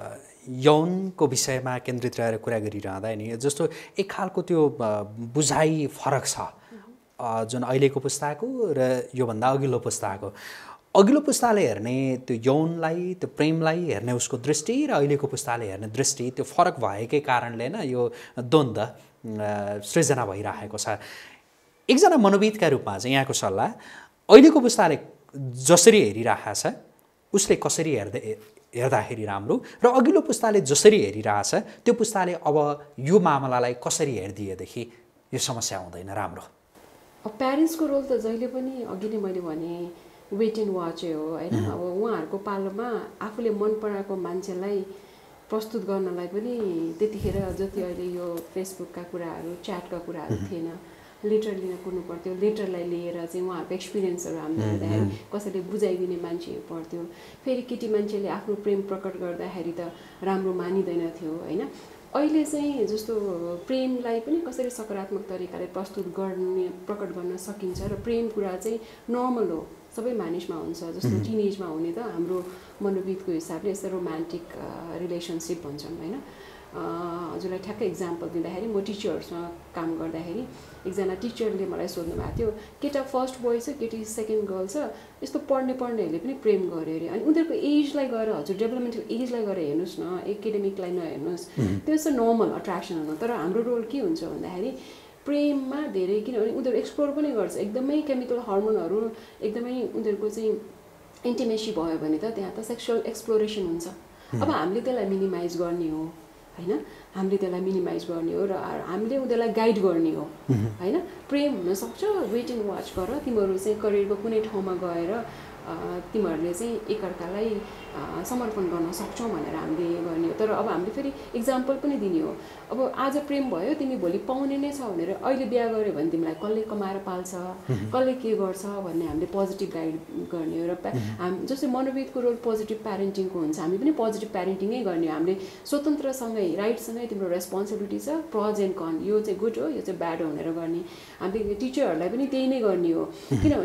Speaker 5: यौनको विषयमा केन्द्रित रहेर कुरा गरिरहँदा नि जस्तो एक खालको त्यो बुझाइ फरक छ जुन अहिलेको पुस्ताको र योभन्दा अघिल्लो पुस्ताको। अघिल्लो पुस्ताले हेर्ने त्यो यौनलाई, त्यो प्रेमलाई हेर्ने उसको दृष्टि र अहिलेको पुस्ताले हेर्ने दृष्टि त्यो फरक भएकै कारणले न यो द्वन्द्व सृजना भइरहेको छ। एकजना मनोविदका रूपमा चाहिँ यहाँको सल्लाह, अहिलेको पुस्ताले जसरी हेरिरहेको छ उसले कसरी हेर्दाखेरि राम्रो र अघिल्लो पुस्ताले जसरी हेरिरहेछ त्यो पुस्ताले अब यो मामलालाई कसरी हेरिदिएदेखि यो समस्या हुँदैन राम्रो?
Speaker 3: अब प्यारेन्ट्सको रोल त जहिले पनि अघि नै मैले भने वेट एन्ड वाच हो, होइन। अब उहाँहरूको पालोमा आफूले मन पराएको मान्छेलाई प्रस्तुत गर्नलाई पनि त्यतिखेर जति अहिले यो फेसबुकका कुराहरू, च्याटका कुराहरू थिएन, लेटर लिन कुर्नु पर्थ्यो, लेटरलाई लिएर चाहिँ उहाँहरूको एक्सपिरियन्सहरू हामीले हेर्दाखेरि कसैले बुझाइदिने मान्छेहरू पर्थ्यो। फेरि केटी मान्छेले आफ्नो प्रेम प्रकट गर्दाखेरि त राम्रो मानिँदैन थियो, होइन। अहिले चाहिँ जस्तो प्रेमलाई पनि कसरी सकारात्मक तरिकाले प्रकट गर्न सकिन्छ र प्रेम कुरा चाहिँ नर्मल हो, सबै मानिसमा हुन्छ। जस्तो टिनेजमा हुने त हाम्रो मनोविदको हिसाबले यस्तो रोमान्टिक रिलेसनसिप भन्छन्, होइन। हजुरलाई ठ्याक्कै इक्जाम्पल दिँदाखेरि म टिचरहरूसँग काम गर्दाखेरि एकजना टिचरले मलाई सोध्नु भएको थियो, केटा फर्स्ट बोय छ, केटी सेकेन्ड गर्ल छ, यस्तो पढ्नेहरूले पनि प्रेम गर्यो अरे। अनि उनीहरूको एजलाई गएर, हजुर डेभलपमेन्टल एजलाई गएर हेर्नुहोस् न, एकाडेमिकलाई नहेर्नुहोस्, त्यो यस्तो नर्मल अट्र्याक्सन हो। तर हाम्रो रोल के हुन्छ भन्दाखेरि प्रेममा धेरै, किनभने उनीहरू एक्सप्लोर पनि गर्छ, एकदमै केमिकल हर्मोनहरू एकदमै उनीहरूको चाहिँ इन्टिमेसी भयो भने त त्यहाँ त सेक्सुअल एक्सप्लोरेसन हुन्छ। अब हामीले त्यसलाई मिनिमाइज गर्ने हो, होइन, हामीले त्यसलाई मिनिमाइज गर्ने हो र हामीले उनीहरूलाई गाइड गर्ने हो, होइन। प्रेम हुनसक्छ, वेट एन्ड वाच गर, तिमीहरू चाहिँ करियरको कुनै ठाउँमा गएर तिमीहरूले चाहिँ एकअर्कालाई समर्पण गर्न सक्छौ भनेर हामीले गर्ने हो। तर अब हामीले फेरि इक्जाम्पल पनि दिने हो। अब आज प्रेम भयो, तिमी भोलि पाउने नै छ भनेर अहिले बिहा गर्यो भने तिमीलाई कसले कमाएर पाल्छ, कसले के गर्छ भन्ने हामीले पोजिटिभ गाइड गर्ने हो। र जस्तै मनोविदको रोल पोजिटिभ प्यारेन्टिङको हुन्छ, हामी पनि पोजिटिभ प्यारेन्टिङै गर्ने हो। हामीले स्वतन्त्रसँगै, राइटसँगै तिम्रो रेस्पोन्सिबिलिटी छ, प्रज एन्ड कन, यो चाहिँ गुड हो, यो चाहिँ ब्याड हो भनेर गर्ने। हामीले टिचरहरूलाई पनि त्यही नै गर्ने हो, किनभने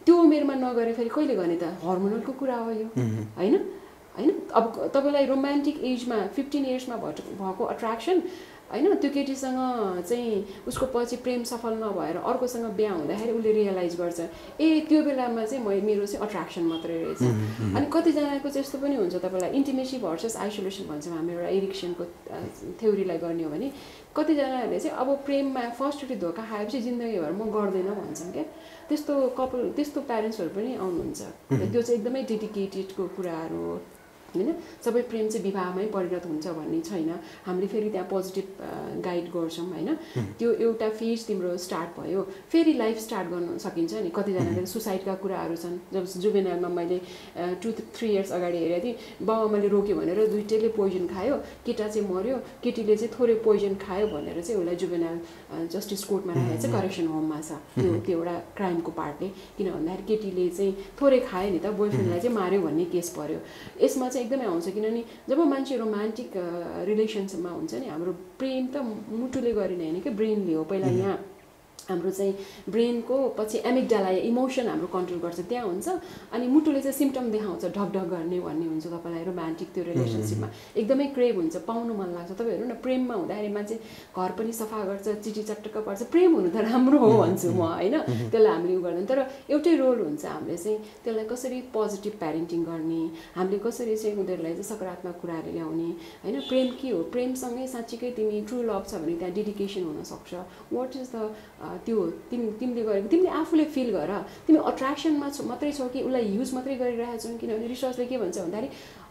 Speaker 3: त्यो उमेरमा नगरे फेरि कहिले गर्ने त हर्मोनलको कुरा हो यो होइन होइन अब तपाईँलाई रोमान्टिक एजमा 15 इयर्समा भएको अट्र्याक्सन होइन त्यो केटीसँग चाहिँ उसको पछि प्रेम सफल नभएर अर्कोसँग बिहा हुँदाखेरि उसले रियलाइज गर्छ ए त्यो बेलामा चाहिँ मेरो चाहिँ अट्र्याक्सन मात्रै रहेछ अनि कतिजनाको चाहिँ यस्तो पनि हुन्छ तपाईँलाई इन्टिमेसी भर्सेस आइसोलेसन भन्छौँ हामी एउटा एडिक्सनको थ्योरीलाई गर्ने हो भने कतिजनाहरूले चाहिँ अब प्रेममा फर्स्टचोटि धोका खाएपछि जिन्दगीभर म गर्दैन भन्छन् क्या त्यस्तो कपल त्यस्तो प्यारेन्ट्सहरू पनि आउनुहुन्छ त्यो चाहिँ एकदमै डेडिकेटेडको कुराहरू हो होइन सबै प्रेम चाहिँ विवाहमै परिणत हुन्छ भन्ने छैन हामीले फेरि त्यहाँ पोजिटिभ गाइड गर्छौँ होइन त्यो एउटा फेज तिम्रो स्टार्ट भयो फेरि लाइफ स्टार्ट गर्न सकिन्छ नि कतिजनाले सुसाइडका कुराहरू छन् जब जुभेनाइलमा मैले 2-3 इयर्स अगाडि हेरेको थिएँ बाबाआमाले रोक्यो भनेर दुइटैले पोइजन खायो केटा चाहिँ मर्यो केटीले चाहिँ थोरै पोइजन खायो भनेर चाहिँ उसलाई जुभेनाइल जस्टिस कोर्टमा राखेको चाहिँ करेक्सन होममा छ त्यो एउटा क्राइमको पार्टले किन भन्दाखेरि केटीले चाहिँ थोरै खायो नि त बोयफ्रेन्डलाई चाहिँ मार्यो भन्ने केस पर्यो यसमा चाहिँ एकदमै आउँछ किनभने जब मान्छे रोमान्टिक रिलेसनसिपमा हुन्छ नि हाम्रो प्रेम त मुटुले गरिने होइन कि ब्रेनले हो पहिला यहाँ हाम्रो चाहिँ ब्रेनको पछि एमिग्डाला इमोसन हाम्रो कन्ट्रोल गर्छ त्यहाँ हुन्छ अनि मुटुले चाहिँ सिम्टम देखाउँछ ढकढक गर्ने भन्ने हुन्छ तपाईँलाई रोमान्टिक त्यो रिलेसनसिपमा एकदमै क्रेभ हुन्छ पाउनु मन लाग्छ तपाईँ हेर्नु न प्रेममा हुँदाखेरि मान्छे घर पनि सफा गर्छ चिठी चटक्क पर्छ प्रेम हुनु त राम्रो हो भन्छु म होइन त्यसलाई हामीले उ गर्दैन तर एउटै रोल हुन्छ हामीले चाहिँ त्यसलाई कसरी पोजिटिभ प्यारेन्टिङ गर्ने हामीले कसरी चाहिँ उनीहरूलाई चाहिँ सकारात्मक कुराहरू ल्याउने होइन प्रेम के हो प्रेमसँगै साँच्चीकै तिमी ट्रु लभ छ भने त्यहाँ डेडिकेसन हुनसक्छ वाट इज द त्यो तिमीले गरेको तिमीले आफूले फिल गर तिमी अट्र्याक्सनमा मात्रै छौ कि उसलाई युज मात्रै गरिरहेको छौ किनभने रिसर्चले के भन्छ भन्दाखेरि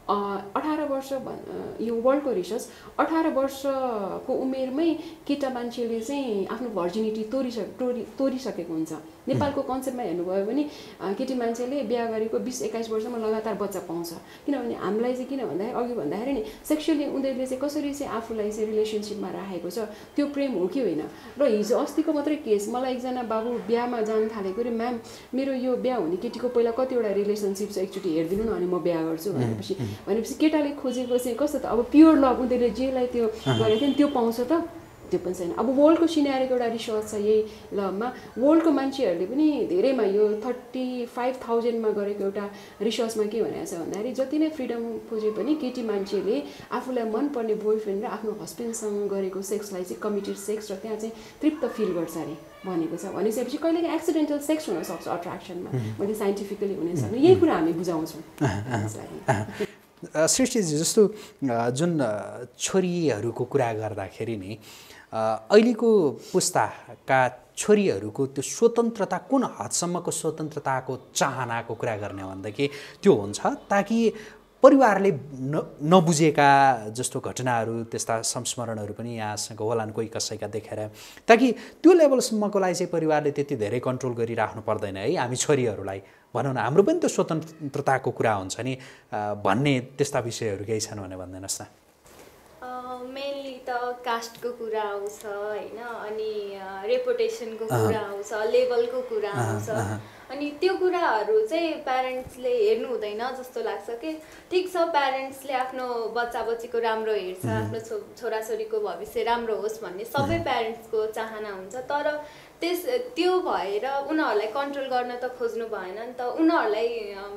Speaker 3: 18 वर्ष यो वर्ल्डको रिसर्च 18 वर्षको उमेरमै केटा मान्छेले चाहिँ आफ्नो भर्जिनिटी तोरिसकेको हुन्छ नेपालको कन्सेप्टमा हेर्नुभयो भने केटी मान्छेले बिहा गरेको 20-21 वर्षमा लगातार बच्चा पाउँछ किनभने हामीलाई चाहिँ किन भन्दाखेरि अघि भन्दाखेरि नि सेक्सुअली उनीहरूले चाहिँ कसरी चाहिँ आफूलाई चाहिँ रिलेसनसिपमा राखेको छ त्यो प्रेम हो कि होइन र हिजो अस्तिको मात्रै केस मलाई एकजना बाबु बिहामा जान थालेको रे म्याम मेरो यो बिहा हुने केटीको पहिला कतिवटा रिलेसनसिप छ एकचोटि हेरिदिनु न अनि म बिहा गर्छु भनेपछि केटाले खोजेको चाहिँ कस्तो त अब प्योर लभ उनीहरूले जेलाई त्यो गरेको थियो नि त्यो पाउँछ त त्यो पनि छैन अब वर्ल्डको सिनेरीको एउटा रिसर्च छ यही लभमा वर्ल्डको मान्छेहरूले पनि धेरैमा यो 35,000मा गरेको एउटा रिसर्चमा के भनेको छ भन्दाखेरि जति नै फ्रिडम खोजे पनि केटी मान्छेले आफूलाई मनपर्ने बोयफ्रेन्ड र आफ्नो हस्बेन्डसँग गरेको सेक्सलाई चाहिँ कमिटेड सेक्स र त्यहाँ चाहिँ तृप्त फिल गर्छ अरे भनेको छ भनिसकेपछि कहिलेकाहीँ एक्सिडेन्टल सेक्स हुनसक्छ अट्र्याक्सनमा मैले साइन्टिफिकली हुने सक्ने यही कुरा हामी बुझाउँछौँ
Speaker 5: सृष्टिजी जस्तो जुन छोरीहरूको कुरा गर्दाखेरि नि अहिलेको पुस्ताका छोरीहरूको त्यो स्वतन्त्रता कुन हदसम्मको स्वतन्त्रताको चाहनाको कुरा गर्ने भनेदेखि त्यो हुन्छ ताकि परिवारले नबुझेका जस्तो घटनाहरू त्यस्ता संस्मरणहरू पनि यहाँसँग होलान् कोही कसैका देखेर ताकि त्यो लेभलसम्मको लागि चाहिँ परिवारले त्यति धेरै कन्ट्रोल गरिराख्नु पर्दैन है हामी छोरीहरूलाई भनौँ न हाम्रो पनि त्यो स्वतन्त्रताको कुरा हुन्छ नि भन्ने त्यस्ता विषयहरू केही छन् भने भनिदिनुहोस् न
Speaker 4: मेनली त कास्टको कुरा आउँछ होइन अनि रेपुटेसनको कुरा आउँछ लेभलको कुरा आउँछ अनि त्यो कुराहरू चाहिँ प्यारेन्ट्सले हेर्नु हुँदैन जस्तो लाग्छ कि ठिक छ प्यारेन्ट्सले आफ्नो बच्चा बच्चीको राम्रो हेर्छ आफ्नो छोराछोरीको भविष्य राम्रो होस् भन्ने सबै प्यारेन्ट्सको चाहना हुन्छ तर त्यो भएर उनीहरूलाई कन्ट्रोल गर्न त खोज्नु भएन नि त उनीहरूलाई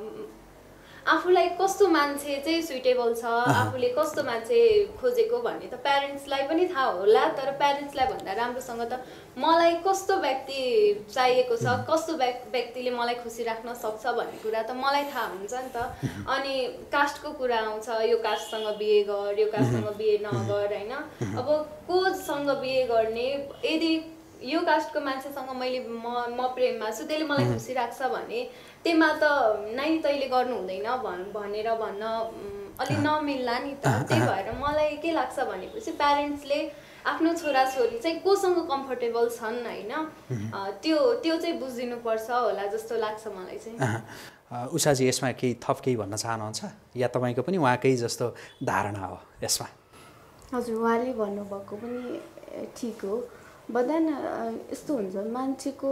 Speaker 4: आफूलाई कस्तो मान्छे चाहिँ सुइटेबल छ आफूले कस्तो मान्छे खोजेको भन्ने त प्यारेन्ट्सलाई पनि थाहा होला तर प्यारेन्ट्सलाई भन्दा राम्रोसँग त मलाई कस्तो व्यक्ति चाहिएको छ कस्तो व्यक्तिले मलाई खुसी राख्न सक्छ भन्ने कुरा त मलाई थाहा हुन्छ नि त अनि कास्टको कुरा आउँछ यो कास्टसँग बिहे गर यो कास्टसँग बिहे नगर होइन अब कोसँग बिहे गर्ने यदि यो कास्टको मान्छेसँग म प्रेममा छु त्यसले मलाई खुसी राख्छ भने त्यसमा त नाइ तैँले गर्नु हुँदैन भनेर भन्न अलिक नमिल्ला नि त त्यही भएर मलाई के लाग्छ भनेपछि प्यारेन्ट्सले आफ्नो छोराछोरी चाहिँ कोसँग कम्फर्टेबल छन् होइन त्यो चाहिँ बुझिदिनुपर्छ होला जस्तो लाग्छ मलाई चाहिँ
Speaker 5: उषाजी यसमा केही थप केही भन्न चाहनुहुन्छ या तपाईँको पनि उहाँकै जस्तो धारणा हो यसमा
Speaker 1: हजुर उहाँले भन्नुभएको पनि ठिक हो बदान यस्तो हुन्छ मान्छेको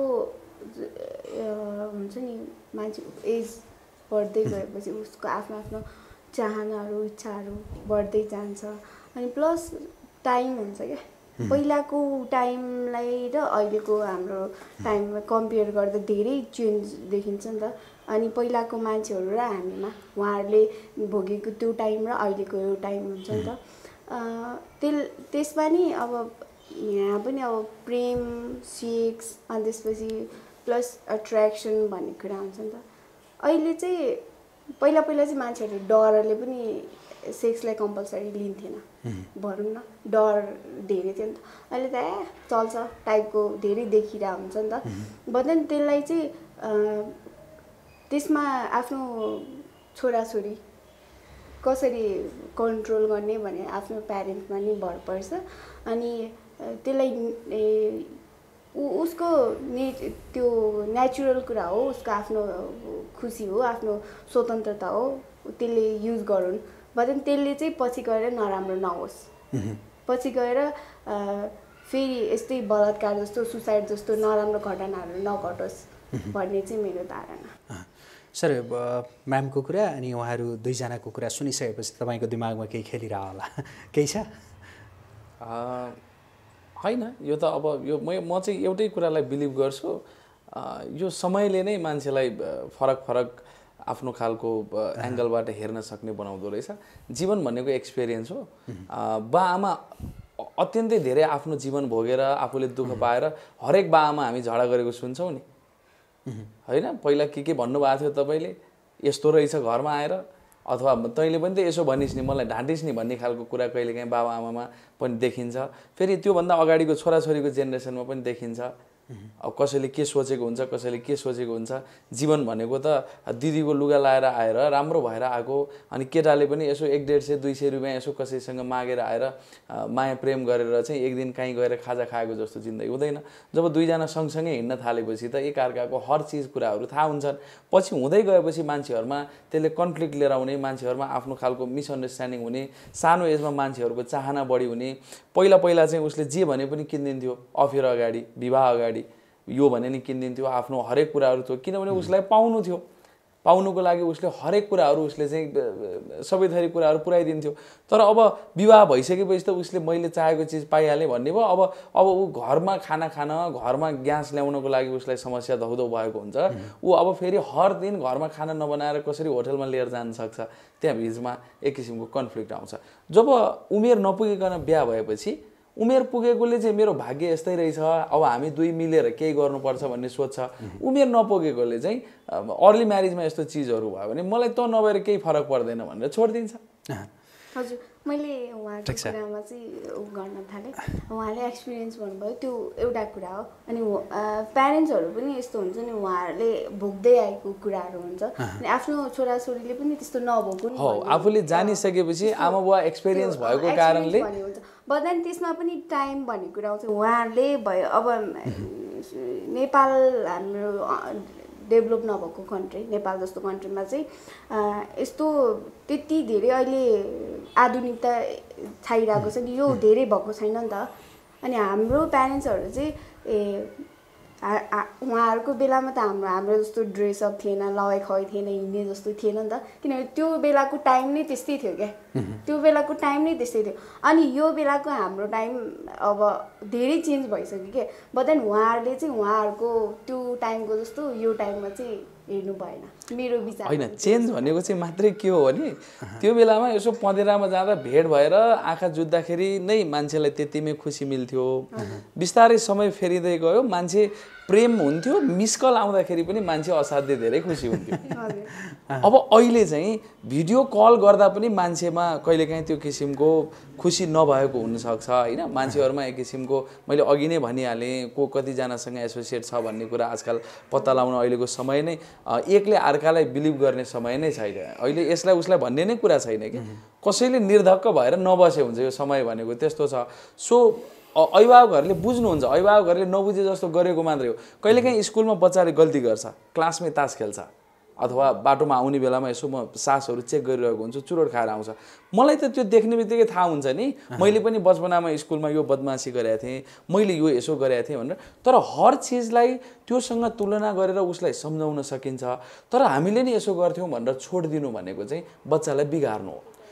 Speaker 1: हुन्छ नि मान्छे एज बढ्दै गएपछि उसको आफ्नो आफ्नो चाहनाहरू इच्छाहरू बढ्दै जान्छ अनि प्लस टाइम हुन्छ क्या पहिलाको टाइमलाई र अहिलेको हाम्रो टाइममा कम्पेयर गर्दा धेरै चेन्ज देखिन्छ नि त। अनि पहिलाको मान्छेहरू र हामीमा उहाँहरूले भोगेको त्यो टाइम र अहिलेको यो टाइम हुन्छ नि त। त्यसमा नि अब यहाँ पनि अब प्रेम, सेक्स अनि त्यसपछि प्लस एट्र्याक्सन भन्ने कुरा हुन्छ नि त। अहिले चाहिँ पहिला चाहिँ मान्छेहरूले डरले पनि सेक्सलाई कम्पलसरी लिन्थेन भनौँ न, डर धेरै थियो नि त। अहिले त चल्छ टाइपको धेरै देखिरहेको हुन्छ नि त। बदन त्यसलाई चाहिँ त्यसमा आफ्नो छोराछोरी कसरी कन्ट्रोल गर्ने भने आफ्नो प्यारेन्ट्समा नि भर पर्छ। अनि त्यसलाई उसको त्यो नेचुरल कुरा हो, उसको आफ्नो खुसी हो, आफ्नो स्वतन्त्रता हो, त्यसले युज गरून्। बदन त्यसले चाहिँ पछि गएर नराम्रो नहोस्, पछि गएर फेरि यस्तै बलात्कार जस्तो सुसाइड जस्तो नराम्रो घटनाहरू नघटोस् भन्ने चाहिँ मेरो धारणा।
Speaker 5: सर, म्यामको कुरा अनि उहाँहरू दुईजनाको कुरा सुनिसकेपछि तपाईँको दिमागमा केही खेलिरह होला, केही छ?
Speaker 2: होइन, यो त अब यो म चाहिँ एउटै कुरालाई बिलिभ गर्छु, यो समयले नै मान्छेलाई फरक आफ्नो खालको एङ्गलबाट हेर्न सक्ने बनाउँदो रहेछ। जीवन भनेको एक्सपिरियन्स हो। बा आमा अत्यन्तै धेरै आफ्नो जीवन भोगेर आफूले दुःख पाएर हरेक बा आमा हामी झगडा गरेको सुन्छौँ नि, होइन? पहिला के भन्नुभएको थियो तपाईँले, यस्तो रहेछ घरमा आएर, अथवा तैँले पनि त यसो भनिस् नि, मलाई ढाँटिस् नि भन्ने खालको कुरा कहिलेकाहीँ बाबा आमामा पनि देखिन्छ। फेरि त्योभन्दा अगाडिको छोराछोरीको जेनेरेसनमा पनि देखिन्छ। अब कसैले के सोचेको हुन्छ, कसैले के सोचेको हुन्छ। जीवन भनेको त दिदीको लुगा लाएर आएर राम्रो भएर आएको, अनि केटाले पनि यसो 100-150 200 रुपियाँ यसो कसैसँग मागेर आएर माया प्रेम गरेर चाहिँ एक दिन कहीँ गएर खाजा खाएको जस्तो जिन्दगी हुँदैन। जब दुईजना सँगसँगै हिँड्न थालेपछि त एकअर्काको हर चिज कुराहरू थाहा हुन्छन्। पछि हुँदै गएपछि मान्छेहरूमा त्यसले कन्फ्लिक्ट लिएर आउने, मान्छेहरूमा आफ्नो खालको मिसअन्डरस्ट्यान्डिङ हुने, सानो एजमा मान्छेहरूको चाहना बढी हुने। पहिला चाहिँ उसले जे भने पनि किनिदिन्थ्यो, अफेयर अगाडि, विवाह अगाडि यो भने नि किनिदिन्थ्यो, आफ्नो हरेक कुराहरू थियो। किनभने उसलाई पाउनु थियो, पाउनुको लागि उसले हरेक कुराहरू उसले चाहिँ सबै थरी कुराहरू पुऱ्याइदिन्थ्यो। तर अब विवाह भइसकेपछि त उसले मैले चाहेको चिज पाइहालेँ भन्ने भयो। अब ऊ घरमा खाना खान, घरमा ग्यास ल्याउनको लागि उसलाई समस्या धौधौ भएको हुन्छ। ऊ अब फेरि हर दिन घरमा खाना नबनाएर कसरी होटलमा लिएर जान सक्छ? त्यहाँ बिचमा एक किसिमको कन्फ्लिक्ट आउँछ। जब उमेर नपुगिकन बिहा भएपछि उमेर पुगेकोले चाहिँ मेरो भाग्य यस्तै रहेछ, अब हामी दुई मिलेर केही गर्नुपर्छ भन्ने सोच्छ। उमेर नपुगेकोले चाहिँ अर्ली म्यारिजमा यस्तो चिजहरू भयो भने मलाई त नभएर केही फरक पर्दैन भनेर छोडिदिन्छ।
Speaker 1: हजुर, मैले उहाँको कुरामा चाहिँ गर्न थालेँ। उहाँले एक्सपिरियन्स भन्नुभयो, त्यो एउटा कुरा हो। अनि प्यारेन्ट्सहरू पनि यस्तो हुन्छ नि, उहाँहरूले भोग्दै आएको कुराहरू हुन्छ। अनि आफ्नो छोराछोरीले पनि त्यस्तो नभोग्नु,
Speaker 2: आफूले जानिसकेपछि आमा बुवा एक्सपिरियन्स भएको कारणले
Speaker 1: बदन त्यसमा पनि टाइम भन्ने कुरा आउँछ। उहाँहरूले भयो, अब नेपाल हाम्रो डेभलप नभएको कन्ट्री, नेपाल जस्तो कन्ट्रीमा चाहिँ यस्तो त्यति धेरै अहिले आधुनिकता छाइरहेको छ नि, यो धेरै भएको छैन नि त। अनि हाम्रो प्यारेन्ट्सहरू चाहिँ उहाँहरूको बेलामा त हाम्रो जस्तो ड्रेसअप थिएन, लवाइ खुवाइ थिएन, हिँड्ने जस्तो थिएन नि त। किनभने त्यो बेलाको टाइम नै त्यस्तै थियो क्या, त्यो बेलाको टाइम नै त्यस्तै थियो। अनि यो बेलाको हाम्रो टाइम अब धेरै चेन्ज भइसक्यो क्या। बदन उहाँहरूले चाहिँ उहाँहरूको त्यो टाइमको जस्तो यो टाइममा चाहिँ हेर्नु भएन, मेरो विचार
Speaker 2: होइन। चेन्ज भनेको चाहिँ मात्रै के हो भने त्यो बेलामा यसो पँधेरामा जाँदा भेट भएर आँखा जुत्दाखेरि नै मान्छेलाई त्यतिमै खुसी मिल्थ्यो। बिस्तारै समय फेरिँदै गयो, मान्छे प्रेम हुन्थ्यो, मिसकल आउँदाखेरि पनि मान्छे असाध्यै धेरै खुसी हुन्थ्यो। अब अहिले चाहिँ भिडियो कल गर्दा पनि मान्छेमा कहिलेकाहीँ त्यो किसिमको खुसी नभएको हुनसक्छ, होइन? मान्छेहरूमा एक किसिमको, मैले अघि नै भनिहालेँ, को कतिजनासँग एसोसिएट छ भन्ने कुरा आजकल पत्ता लगाउन अहिलेको समय नै, एकले अर्कालाई बिलिभ गर्ने समय नै छैन अहिले। यसलाई उसलाई भन्ने नै कुरा छैन कि कसैले निर्धक्क भएर नबसे हुन्छ। यो समय भनेको त्यस्तो छ। सो अभिभावकहरूले बुझ्नुहुन्छ, अभिभावकहरूले नबुझे जस्तो गरेको मात्रै हो। कहिलेकाहीँ स्कुलमा बच्चाले गल्ती गर्छ, क्लासमै तास खेल्छ, अथवा बाटोमा आउने बेलामा यसो म सासहरू चेक गरिरहेको हुन्छु, चुरोट खाएर आउँछ। मलाई त त्यो देख्ने बित्तिकै थाहा हुन्छ नि, मैले पनि बचपनामा स्कुलमा यो बदमासी गरेको थिएँ, मैले यो यसो गरेको थिएँ भनेर। तर हर चिजलाई त्योसँग तुलना गरेर उसलाई सम्झाउन सकिन्छ। तर हामीले नि यसो गर्थ्यौँ भनेर छोडिदिनु भनेको चाहिँ बच्चालाई बिगार्नु हो।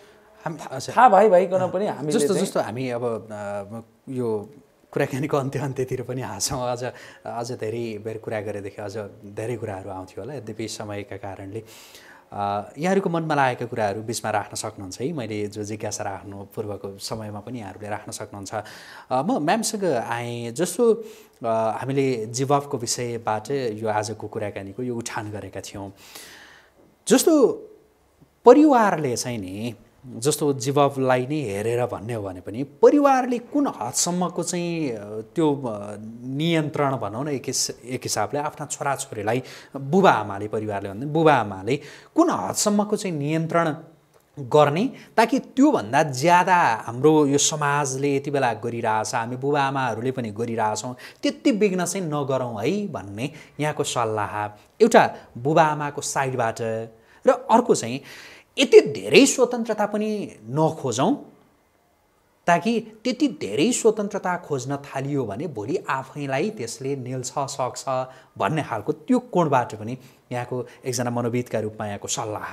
Speaker 2: थाहा भइकन पनि हामीले
Speaker 5: जस्तो हामी अब यो कुराकानीको अन्त्यतिर पनि हाँसौँ अझ धेरै बेर कुरा गरेदेखि अझ धेरै कुराहरू आउँथ्यो होला यद्यपि समयका कारणले यहाँहरूको मनमा लागेका कुराहरू बिचमा राख्न सक्नुहुन्छ है मैले जो जिज्ञासा राख्नु पूर्वको समयमा पनि यहाँहरूले राख्न सक्नुहुन्छ म म्यामसँग आएँ जस्तो हामीले जिबबको विषयबाट यो आजको कुराकानीको यो उठान गरेका थियौँ जस्तो परिवारले चाहिँ नि जस्तो जिबबलाई नै हेरेर भन्ने हो भने पनि परिवारले कुन हदसम्मको चाहिँ त्यो नियन्त्रण भनौँ न एक हिसाबले आफ्ना छोराछोरीलाई बुबा आमाले परिवारले भन्दा बुबा आमाले कुन हदसम्मको चाहिँ नियन्त्रण गर्ने ताकि त्योभन्दा ज्यादा हाम्रो यो समाजले यति बेला गरिरहेछ हामी बुबा आमाहरूले पनि गरिरहेछौँ त्यति बिघ्न चाहिँ नगरौँ है भन्ने यहाँको सल्लाह एउटा बुबा आमाको साइडबाट र अर्को चाहिँ यति धेरै स्वतन्त्रता पनि नखोजौँ ताकि त्यति धेरै स्वतन्त्रता खोज्न थालियो भने भोलि आफैलाई त्यसले निल्छ सक्छ भन्ने खालको त्यो कोणबाट पनि यहाँको एकजना मनोविदका रूपमा यहाँको सल्लाह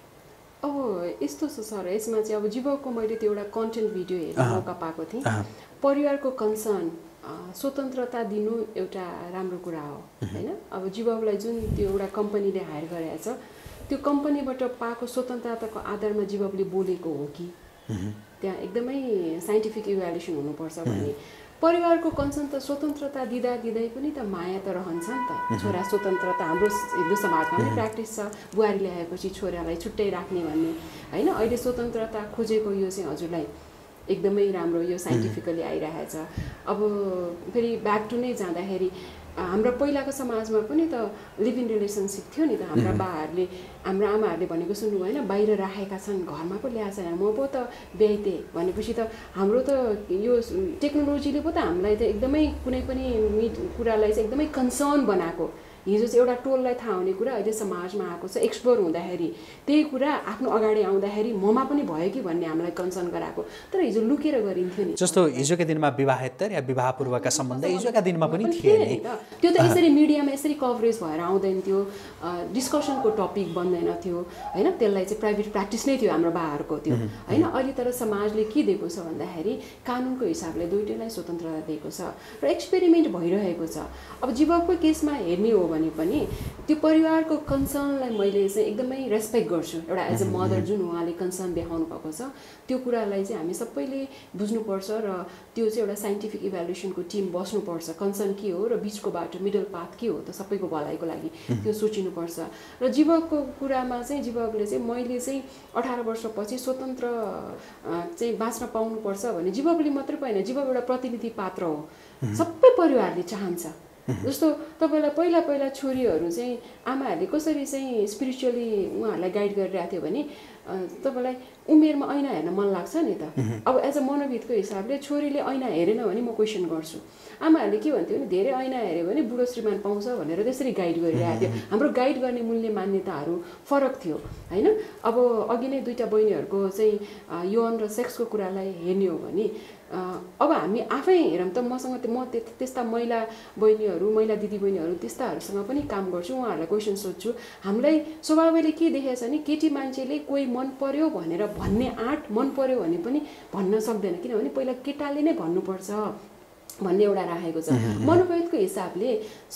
Speaker 3: अब यस्तो छ सर यसमा चाहिँ अब जिबबको मैले त्यो एउटा कन्टेन्ट भिडियो हेर्न मौका पाएको थिएँ परिवारको कन्सर्न स्वतन्त्रता दिनु एउटा राम्रो कुरा हो हैन अब जिबबलाई जुन त्यो एउटा कम्पनीले हायर गरेको छ त्यो कम्पनीबाट पाएको स्वतन्त्रताको आधारमा जिबबले बोलेको हो कि त्यहाँ एकदमै साइन्टिफिक इभ्यालुएसन हुनुपर्छ भन्ने परिवारको कन्सर्न त स्वतन्त्रता दिँदा पनि त माया त रहन्छ नि त छोरा स्वतन्त्रता हाम्रो हिन्दू समाजमा पनि प्र्याक्टिस छ बुहारी ल्याएपछि छोरालाई छुट्टै राख्ने भन्ने हैन अहिले स्वतन्त्रता खोजेको यो चाहिँ हजुरलाई एकदमै राम्रो यो साइन्टिफिकली आइरहेको छ अब फेरि ब्याक टु नै जाँदाखेरि हाम्रो पहिलाको समाजमा पनि त लिभ इन रिलेसनसिप थियो नि त हाम्रा बाहरूले हाम्रो आमाहरूले भनेको सुन्नु भएन बाहिर राखेका छन् घरमा पो ल्याएको छैन म पो त ब्याइते भनेपछि त हाम्रो त यो टेक्नोलोजीले पो त हामीलाई त एकदमै कुनै पनि कुरालाई चाहिँ एकदमै कन्सर्न बनाएको हिजो चाहिँ एउटा टोललाई थाहा हुने कुरा अहिले समाजमा आएको छ एक्सप्लोर हुँदाखेरि त्यही कुरा आफ्नो अगाडि आउँदाखेरि ममा पनि भयो कि भन्ने हामीलाई कन्सर्न गराएको तर हिजो लुकेर गरिन्थ्यो नि
Speaker 5: जस्तो हिजोका दिनमा विवाहेतर या विवाहपूर्वका सम्बन्ध हिजोका दिनमा पनि थिए नि
Speaker 3: त्यो त यसरी मिडियामा यसरी कभरेज भएर आउँदैन थियो डिस्कसनको टपिक बन्दैन थियो हैन त्यसलाई चाहिँ प्राइभेट प्र्याक्टिस नै थियो हाम्रो बाहरूको त्यो हैन अहिले तर समाजले के दिएको छ भन्दाखेरि कानुनको हिसाबले दुईटैलाई स्वतन्त्रता दिएको छ र एक्सपेरिमेन्ट भइरहेको छ अब जिबबको केसमा हेर्ने हो भने पनि त्यो परिवारको कन्सर्नलाई मैले चाहिँ एकदमै रेस्पेक्ट गर्छु एउटा एज अ मदर जुन उहाँले कन्सर्न देखाउनु भएको छ त्यो कुरालाई चाहिँ हामी सबैले बुझ्नुपर्छ र त्यो चाहिँ एउटा साइन्टिफिक इभ्यालुएसनको टिम बस्नुपर्छ कन्सर्न के हो र बिचको बाटो मिडल पाथ के हो त सबैको भलाइको लागि त्यो सोचिनुपर्छ र जिबबको कुरामा चाहिँ जिबबले चाहिँ मैले चाहिँ 18 वर्षपछि स्वतन्त्र चाहिँ बाँच्न पाउनुपर्छ भने जिबबले मात्रै होइन जिबब एउटा प्रतिनिधि पात्र हो सबै परिवारले चाहन्छ जस्तो तपाईलाई पहिला छोरीहरू चाहिँ आमाहरूले कसरी चाहिँ स्पिरिचुअली उहाँहरूलाई गाइड गरिरहेको थियो भने तपाईलाई उमेरमा ऐना हेर्न मन लाग्छ नि त अब एज अ मनोविदको हिसाबले छोरीले ऐना हेरेन भने म क्वेसन गर्छु आमाहरूले के भन्थ्यो भने धेरै ऐना हेऱ्यो भने बुढो श्रीमान पाउँछ भनेर त्यसरी गाइड गरिरहेको थियो हाम्रो गाइड गर्ने मूल्य मान्यताहरू फरक थियो हैन अब अघि नै दुईटा बहिनीहरूको चाहिँ यौन र सेक्सको कुरालाई हेर्ने हो भने अब हामी आफै हेरौँ त मसँग म त्यस्ता महिला बहिनीहरू महिला दिदीबहिनीहरू त्यस्ताहरूसँग पनि काम गर्छु उहाँहरूलाई क्वेसन सोध्छु हामीलाई स्वभावले के देखेको छ भने केटी मान्छेले कोही मन पर्यो भनेर भन्ने आँट मन पर्यो भने पनि भन्न सक्दैन किनभने पहिला केटाले नै भन्नुपर्छ भन्ने एउटा राखेको छ मनोविदको हिसाबले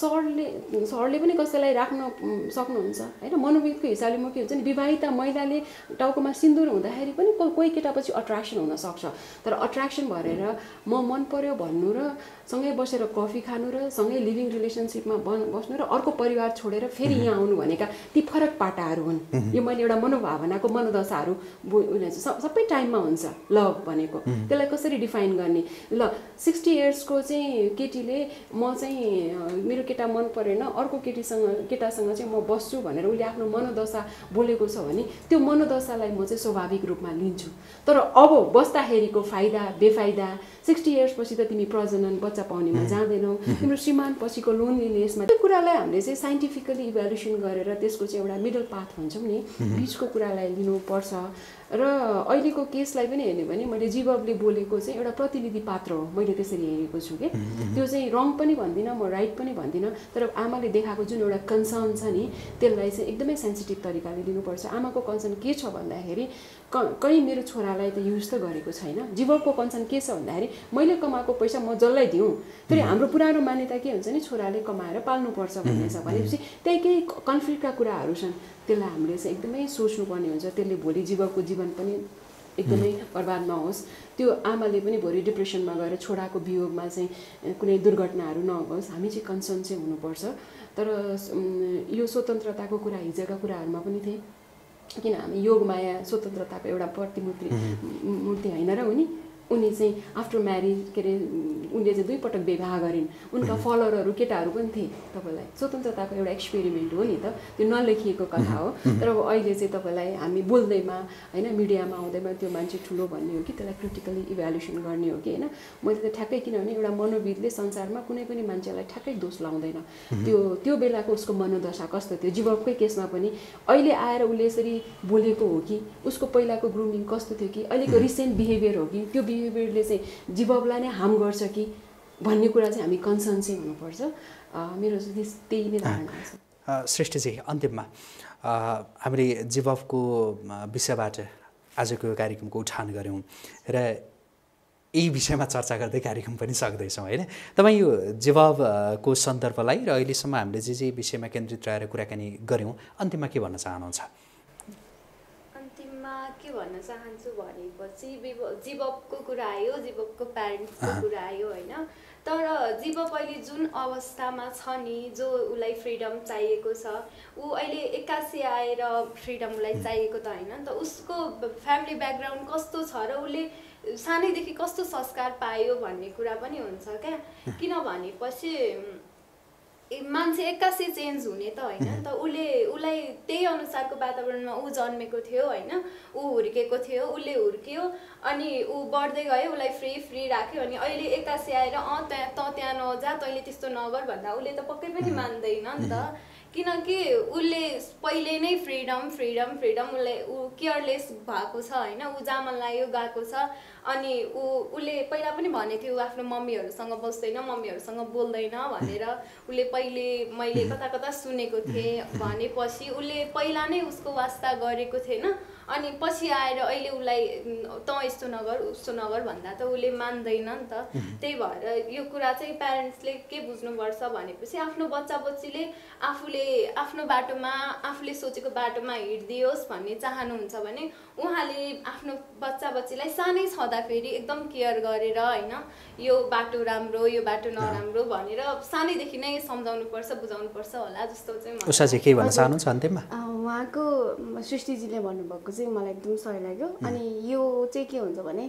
Speaker 3: सरले पनि कसैलाई राख्न सक्नुहुन्छ हैन मनोविदको हिसाबले म के हुन्छ नि विवाहिता महिलाले टाउकोमा सिन्दुर हुँदाखेरि पनि कोही केटापछि अट्र्याक्सन हुन सक्छ तर अट्र्याक्सन भरेर म मन पर्यो भन्नु र सँगै बसेर कफी खानु र सँगै लिभिङ रिलेसनसिपमा बस्नु र अर्को परिवार छोडेर फेरि यहाँ आउनु भनेका ती फरक पाटाहरू हुन् यो मैले एउटा मनोभावनाको मनोदशाहरू सबै टाइममा हुन्छ लभ भनेको त्यसलाई कसरी डिफाइन गर्ने ल 60 इयर्सको चाहिँ केटीले म चाहिँ मेरो केटा मन परेन अर्को केटासँग चाहिँ म बस्छु भनेर उसले आफ्नो मनोदशा बोलेको छ भने त्यो मनोदशालाई म चाहिँ स्वाभाविक रूपमा लिन्छु तर अब बस्दाखेरिको फाइदा बेफाइदा 60 इयर्स पछि त तिमी प्रजनन बच्चा पाउनेमा जाँदैनौ तिम्रो श्रीमान पछिको लोनलीनेसमा त्यो कुरालाई हामीले चाहिँ साइन्टिफिकली इभ्यालुएसन गरेर त्यसको चाहिँ एउटा मिडल पाथ भन्छौँ नि बिचको कुरालाई लिनुपर्छ र अहिलेको केसलाई पनि हेर्ने भने मैले जिबबले बोलेको चाहिँ एउटा प्रतिनिधि पात्र हो मैले त्यसरी हेरेको छु के त्यो चाहिँ रङ पनि भन्दिनँ म राइट पनि भन्दिनँ तर आमाले देखाएको जुन एउटा कन्सर्न छ नि त्यसलाई चाहिँ एकदमै सेन्सिटिभ तरिकाले लिनुपर्छ आमाको कन्सर्न के छ भन्दाखेरि कहीँ मेरो छोरालाई त युज त गरेको छैन। जीवको कन्सर्न के छ भन्दाखेरि मैले कमाएको पैसा म जसलाई दिउँ, फेरि हाम्रो पुरानो मान्यता के हुन्छ नि छोराले कमाएर पाल्नुपर्छ भन्ने छ भनेपछि त्यही केही कन्फ्लिक्टका कुराहरू छन्, त्यसलाई हामीले चाहिँ एकदमै सोच्नुपर्ने हुन्छ। त्यसले भोलि जीवको जीवन पनि एकदमै बर्बाद नहोस्, त्यो आमाले पनि भोलि डिप्रेसनमा गएर छोराको वियोगमा चाहिँ कुनै दुर्घटनाहरू नहोस्, हामी चाहिँ कन्सर्न चाहिँ हुनुपर्छ। तर यो स्वतन्त्रताको कुरा हिजोका कुराहरूमा पनि थिए, किन हामी योगमाया स्वतन्त्रताको एउटा मूर्ति होइन र उनी चाहिँ आफ्टर म्यारिज के अरे उनले चाहिँ 2 पटक विवाह गरिन्, उनका फलोअरहरू केटाहरू पनि थिए। तपाईँलाई स्वतन्त्रताको एउटा एक्सपेरिमेन्ट हो नि त, त्यो नलेखिएको कथा हो। तर अब अहिले चाहिँ तपाईँलाई हामी बोल्दैमा होइन मिडियामा आउँदैमा त्यो मान्छे ठुलो भन्ने हो कि त्यसलाई क्रिटिकली इभ्यालुएसन गर्ने हो कि होइन। मैले त ठ्याक्कै किनभने एउटा मनोविदले संसारमा कुनै पनि मान्छेलाई ठ्याक्कै दोष लाउँदैन, त्यो बेलाको उसको मनोदशा कस्तो थियो। जीवकै केसमा पनि अहिले आएर उसले यसरी बोलेको हो कि उसको पहिलाको ग्रुमिङ कस्तो थियो कि अहिलेको रिसेन्ट बिहेभियर हो कि त्यो बिहेभियरले चाहिँ जीवलाई नै हार्म गर्छ कि भन्ने कुरा चाहिँ हामी कन्सर्न चाहिँ हुनुपर्छ। मेरो चाहिँ त्यही नै धारणा छ।
Speaker 5: सृष्टिजी, अन्तिममा हामीले जीवको विषयबाट आजको कार्यक्रमको उठान गऱ्यौँ र यही विषयमा चर्चा गर्दै कार्यक्रम पनि सक्दैछौँ होइन। तपाईँ यो जीवको सन्दर्भलाई र अहिलेसम्म हामीले जे विषयमा केन्द्रित रहेर कुराकानी गऱ्यौँ, अन्तिममा के भन्न चाहनुहुन्छ?
Speaker 4: के भन्न चाहन्छु भनेपछि जीवको कुरा आयो, जीवको प्यारेन्ट्सको कुरा आयो होइन। तर जीव अहिले जुन अवस्थामा छ नि, जो उसलाई फ्रिडम चाहिएको छ, ऊ अहिले 81 आएर फ्रिडम उसलाई चाहिएको त होइन नि त। उसको फ्यामिली ब्याकग्राउन्ड कस्तो छ र उसले सानैदेखि कस्तो संस्कार पायो भन्ने कुरा पनि हुन्छ क्या। किनभनेपछि मान्छे 81 चेन्ज हुने त होइन त। उसलाई त्यही अनुसारको वातावरणमा ऊ जन्मेको थियो होइन, ऊ हुर्केको थियो, उसले हुर्क्यो अनि ऊ बढ्दै गयो, उसलाई फ्री राख्यो। अनि अहिले 81 आएर त्यहाँ नजा, तैँले त्यस्तो नगर भन्दा उसले त पक्कै पनि मान्दैन नि त। किनकि उसले पहिले नै फ्रिडम उसलाई ऊ केयरलेस भएको छ होइन। ऊ जहाँ मन लाग्यो गएको छ। अनि उसले पहिला पनि भनेको थियो आफ्नो मम्मीहरूसँग बस्दैन, मम्मीहरूसँग बोल्दैन भनेर उसले मैले कता सुनेको थिएँ। भनेपछि उसले पहिला नै उसको वास्ता गरेको थिएन। अनि पछि आएर अहिले उसलाई त यस्तो नगर उस्तो नगर भन्दा त उसले मान्दैन नि त। त्यही भएर यो कुरा चाहिँ प्यारेन्ट्सले के बुझ्नुपर्छ भनेपछि आफ्नो बच्चाबच्चीले आफूले आफ्नो बाटोमा आफूले सोचेको बाटोमा हिँडिदियोस् भन्ने चाहनुहुन्छ भने उहाँले आफ्नो बच्चाबच्चीलाई सानै छँदाखेरि एकदम केयर गरेर होइन, यो बाटो राम्रो यो बाटो नराम्रो भनेर सानैदेखि नै सम्झाउनुपर्छ, बुझाउनुपर्छ होला जस्तो चाहिँ।
Speaker 5: उषा चाहिँ के भन्न चाहनुहुन्छ अन्तिममा?
Speaker 1: उहाँको सृष्टिजीले भन्नुभएको चाहिँ मलाई एकदम सही लाग्यो। अनि यो चाहिँ के हुन्छ भने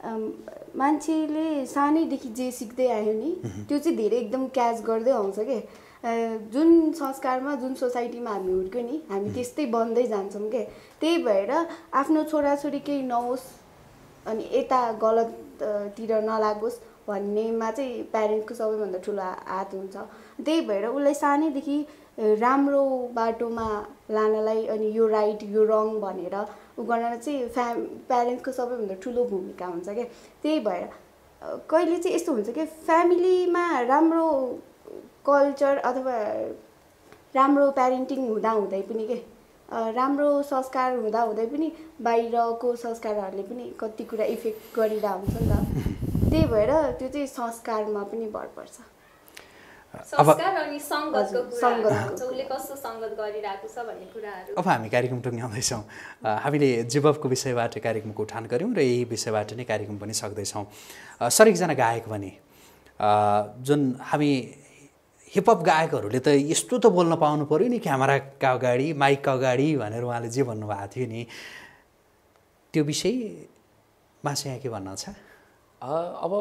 Speaker 1: मान्छेले सानैदेखि जे सिक्दै आयो नि त्यो चाहिँ धेरै एकदम क्याच गर्दै आउँछ के। जुन संस्कारमा जुन सोसाइटीमा हामी हुर्क्यौँ नि हामी त्यस्तै बन्दै जान्छौँ के। त्यही भएर आफ्नो छोराछोरी केही नहोस् अनि यता गलततिर नलागोस् भन्नेमा चाहिँ प्यारेन्ट्सको सबैभन्दा ठुलो हात हुन्छ। त्यही भएर उसलाई सानैदेखि राम्रो बाटोमा लानलाई अनि यो राइट यो रङ भनेर उ गर्न चाहिँ प्यारेन्ट्सको सबैभन्दा ठुलो भूमिका हुन्छ क्या। त्यही भएर कहिले चाहिँ यस्तो हुन्छ कि फ्यामिलीमा राम्रो कल्चर अथवा राम्रो प्यारेन्टिङ हुँदै पनि के राम्रो संस्कार हुँदै पनि बाहिरको संस्कारहरूले पनि कति कुरा इफेक्ट गरिरहेको हुन्छ नि त। त्यही भएर त्यो चाहिँ संस्कारमा पनि भर पर्छ।
Speaker 4: संस्कार अनि संगतको कुरा हुन्छ, उसले कस्तो संगत गरिरहेको छ भन्ने कुराहरू।
Speaker 5: अब हामी कार्यक्रम टुङ्ग्याउँदैछौँ। हामीले जीवको विषयबाट कार्यक्रमको उठान गऱ्यौँ र यही विषयबाट नै कार्यक्रम पनि सक्दैछौँ। सर एकजना गायक भने जुन हामी हिपहप गायकहरूले त यस्तो त बोल्न पाउनु पऱ्यो नि क्यामेराका अगाडि माइकका अगाडि भनेर उहाँले जे भन्नुभएको थियो नि, त्यो विषयमा चाहिँ यहाँ के भन्न छ?
Speaker 2: अब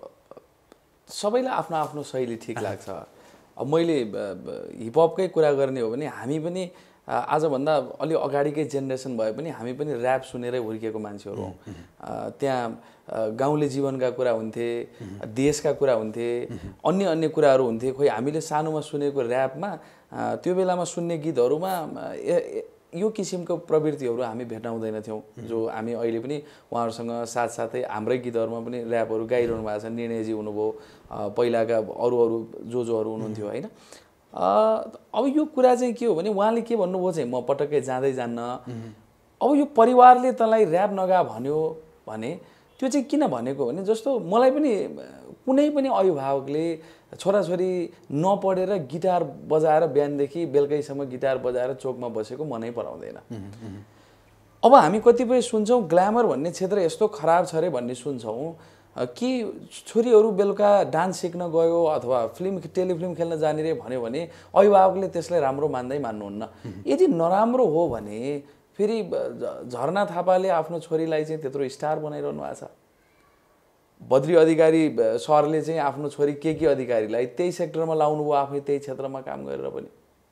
Speaker 2: सबैलाई आफ्नो आफ्नो शैली ठिक लाग्छ। अब मैले हिपहपकै कुरा गर्ने हो भने हामी पनि आजभन्दा अलि अगाडिकै जेनेरेसन भए पनि हामी पनि ऱ्याप सुनेरै हुर्किएको मान्छेहरू हौँ। त्यहाँ गाउँले जीवनका कुरा हुन्थे, देशका कुरा हुन्थे, अन्य कुराहरू हुन्थे। खोइ हामीले सानोमा सुनेको ऱ्यापमा त्यो बेलामा सुन्ने गीतहरूमा यो किसिमको प्रवृत्तिहरू हामी भेट्न हुँदैन थियौँ, जो हामी अहिले पनि उहाँहरूसँग साथसाथै हाम्रै गीतहरूमा पनि ऱ्यापहरू गाइरहनु भएको छ। निर्णयजी हुनुभयो, पहिलाका अरू जोहरू हुनुहुन्थ्यो होइन। अब यो कुरा चाहिँ के हो भने उहाँले के भन्नुभयो चाहिँ म पटक्कै जान्न्न। अब यो परिवारले तँलाई ऱ्याप नगा भन्यो भने त्यो चाहिँ किन भनेको भने जस्तो मलाई पनि कुनै पनि अभिभावकले छोराछोरी नपढेर गिटार बजाएर बिहानदेखि बेलुकैसम्म गिटार बजाएर चोकमा बसेको मनै पराउँदैन। अब हामी कतिपय सुन्छौँ ग्ल्यामर भन्ने क्षेत्र यस्तो खराब छ अरे भन्ने सुन्छौँ कि छोरीहरू बेलुका डान्स सिक्न गयो अथवा टेलिफिल्म खेल्न जाने रे भन्यो भने अभिभावकले त्यसलाई राम्रो मान्दै मान्नुहुन्न। यदि नराम्रो हो भने फेरि झरना थापाले आफ्नो छोरीलाई चाहिँ त्यत्रो स्टार बनाइरहनु भएको छ। बद्री अधिकारी सरले चाहिँ आफ्नो छोरी के अधिकारीलाई त्यही सेक्टरमा लाउनु भयो, आफै त्यही क्षेत्रमा काम गरेर पनि।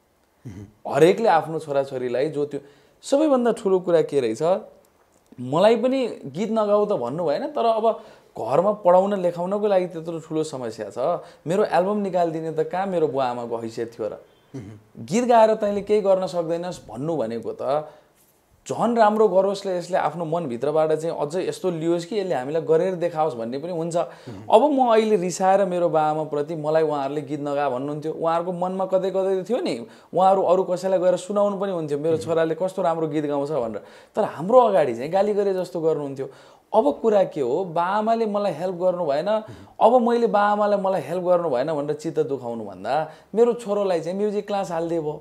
Speaker 2: हरेकले आफ्नो छोराछोरीलाई जो त्यो सबैभन्दा ठुलो कुरा के रहेछ, मलाई पनि गीत नगाऊ त भन्नु भएन, तर अब घरमा पढाउन लेखाउनको लागि त्यत्रो ठुलो समस्या छ, मेरो एल्बम निकालिदिने त कहाँ मेरो बुवा आमाको हैसियत थियो र। गीत गाएर तैँले केही गर्न सक्दैनस् भन्नु भनेको त झन् राम्रो गरोस्, यसले आफ्नो मनभित्रबाट चाहिँ अझ यस्तो लियोस् कि यसले हामीलाई गरेर देखाओस् भन्ने पनि हुन्छ। अब म अहिले रिसाएर मेरो बाआमाप्रति मलाई उहाँहरूले गीत नगा भन्नुहुन्थ्यो, उहाँहरूको मनमा कतै कतै थियो नि, उहाँहरू अरू कसैलाई गएर सुनाउनु पनि हुन्थ्यो मेरो छोराले कस्तो राम्रो गीत गाउँछ भनेर, तर हाम्रो अगाडि चाहिँ गाली गरे जस्तो गर्नुहुन्थ्यो। अब कुरा के हो, बाआमाले मलाई हेल्प गर्नु भएन, अब मैले बाआमालाई मलाई हेल्प गर्नु भएन भनेर चित्त दुखाउनु भन्दा मेरो छोरोलाई चाहिँ म्युजिक क्लास हालिदिए भयो।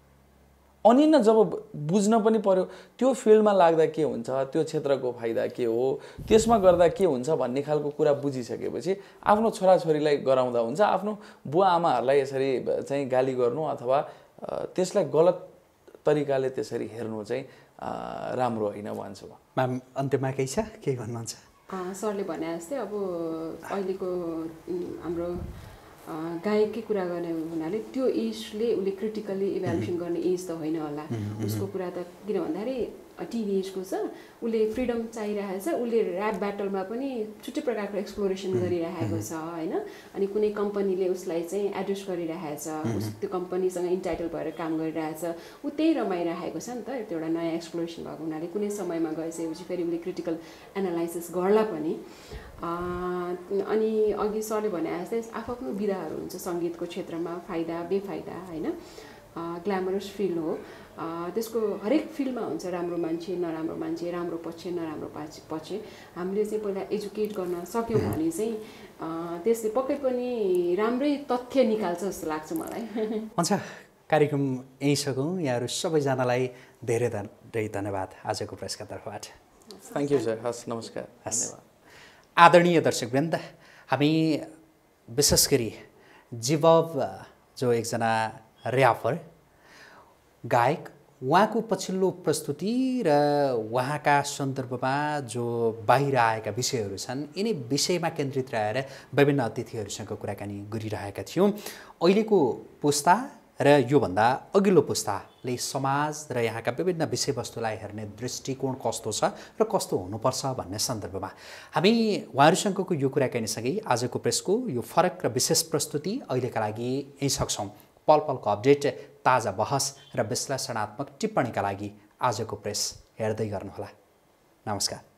Speaker 2: अनि न जब बुझ्न पनि पर्यो त्यो फिल्डमा लाग्दा के हुन्छ, त्यो क्षेत्रको फाइदा के हो, त्यसमा गर्दा के हुन्छ भन्ने खालको कुरा बुझिसकेपछि आफ्नो छोराछोरीलाई गराउँदा हुन्छ। आफ्नो बुवा आमाहरूलाई यसरी चाहिँ गाली गर्नु अथवा त्यसलाई गलत तरिकाले त्यसरी हेर्नु चाहिँ राम्रो होइन भन्छु म।
Speaker 5: म्याम अन्त्यमा केही छ, के भन्नुहुन्छ?
Speaker 3: सरले भने जस्तै अब अहिलेको हाम्रो गायककै कुरा गर्ने हुनाले त्यो एजले उसले क्रिटिकली इभ्यालुएसन गर्ने एज त होइन होला उसको कुरा त, किन भन्दाखेरि टिन एजको छ, उसले फ्रिडम चाहिरहेको छ, उसले ऱ्याप ब्याटलमा पनि छुट्टै प्रकारको एक्सप्लोरेसन गरिरहेको छ होइन। अनि कुनै कम्पनीले उसलाई चाहिँ एड्रेस गरिरहेको छ, उस त्यो कम्पनीसँग इन्टाइटल भएर काम गरिरहेछ, ऊ त्यही रमाइरहेको छ नि त। त्यो एउटा नयाँ एक्सप्लोरेसन भएको हुनाले कुनै समयमा गइसकेपछि फेरि उसले क्रिटिकल एनालाइसिस गर्ला पनि। अनि अघि सरले भने जस्तै आफ्नो विधाहरू हुन्छ सङ्गीतको क्षेत्रमा, फाइदा बेफाइदा होइन। ग्ल्यामरस फिल्ड हो, त्यसको हरेक फिल्डमा हुन्छ राम्रो मान्छे नराम्रो मान्छे, राम्रो पक्ष नराम्रो पक्ष। हामीले चाहिँ पहिला एजुकेट गर्न सक्यौँ भने चाहिँ त्यसले पक्कै पनि राम्रै तथ्य निकाल्छ जस्तो लाग्छ मलाई।
Speaker 5: हुन्छ, कार्यक्रम यहीँ सकौँ। यहाँहरू सबैजनालाई धेरै धेरै धन्यवाद आजको प्रेसका तर्फबाट।
Speaker 2: Thank you sir. हस्, नमस्कार, धन्यवाद।
Speaker 5: आदरणीय दर्शकवृन्द, हामी विशेष गरी गबब जो एकजना ऱ्यापर गायक, उहाँको पछिल्लो प्रस्तुति र उहाँका सन्दर्भमा जो बाहिर आएका विषयहरू छन्, यिनै विषयमा केन्द्रित रहेर विभिन्न अतिथिहरूसँग कुराकानी गरिरहेका थियौँ। अहिलेको पुस्ता र योभन्दा अघिल्लो पुस्ताले समाज र यहाँका विभिन्न विषयवस्तुलाई हेर्ने दृष्टिकोण कस्तो छ र कस्तो हुनुपर्छ भन्ने सन्दर्भमा हामी उहाँहरूसँगको यो कुराकानीसँगै आजको प्रेसको यो फरक र विशेष प्रस्तुति अहिलेका लागि यहीँ सक्छौँ। पल पलको अपडेट, ताजा बहस र विश्लेषणात्मक टिप्पणीका लागि आजको प्रेस हेर्दै गर्नुहोला। नमस्कार।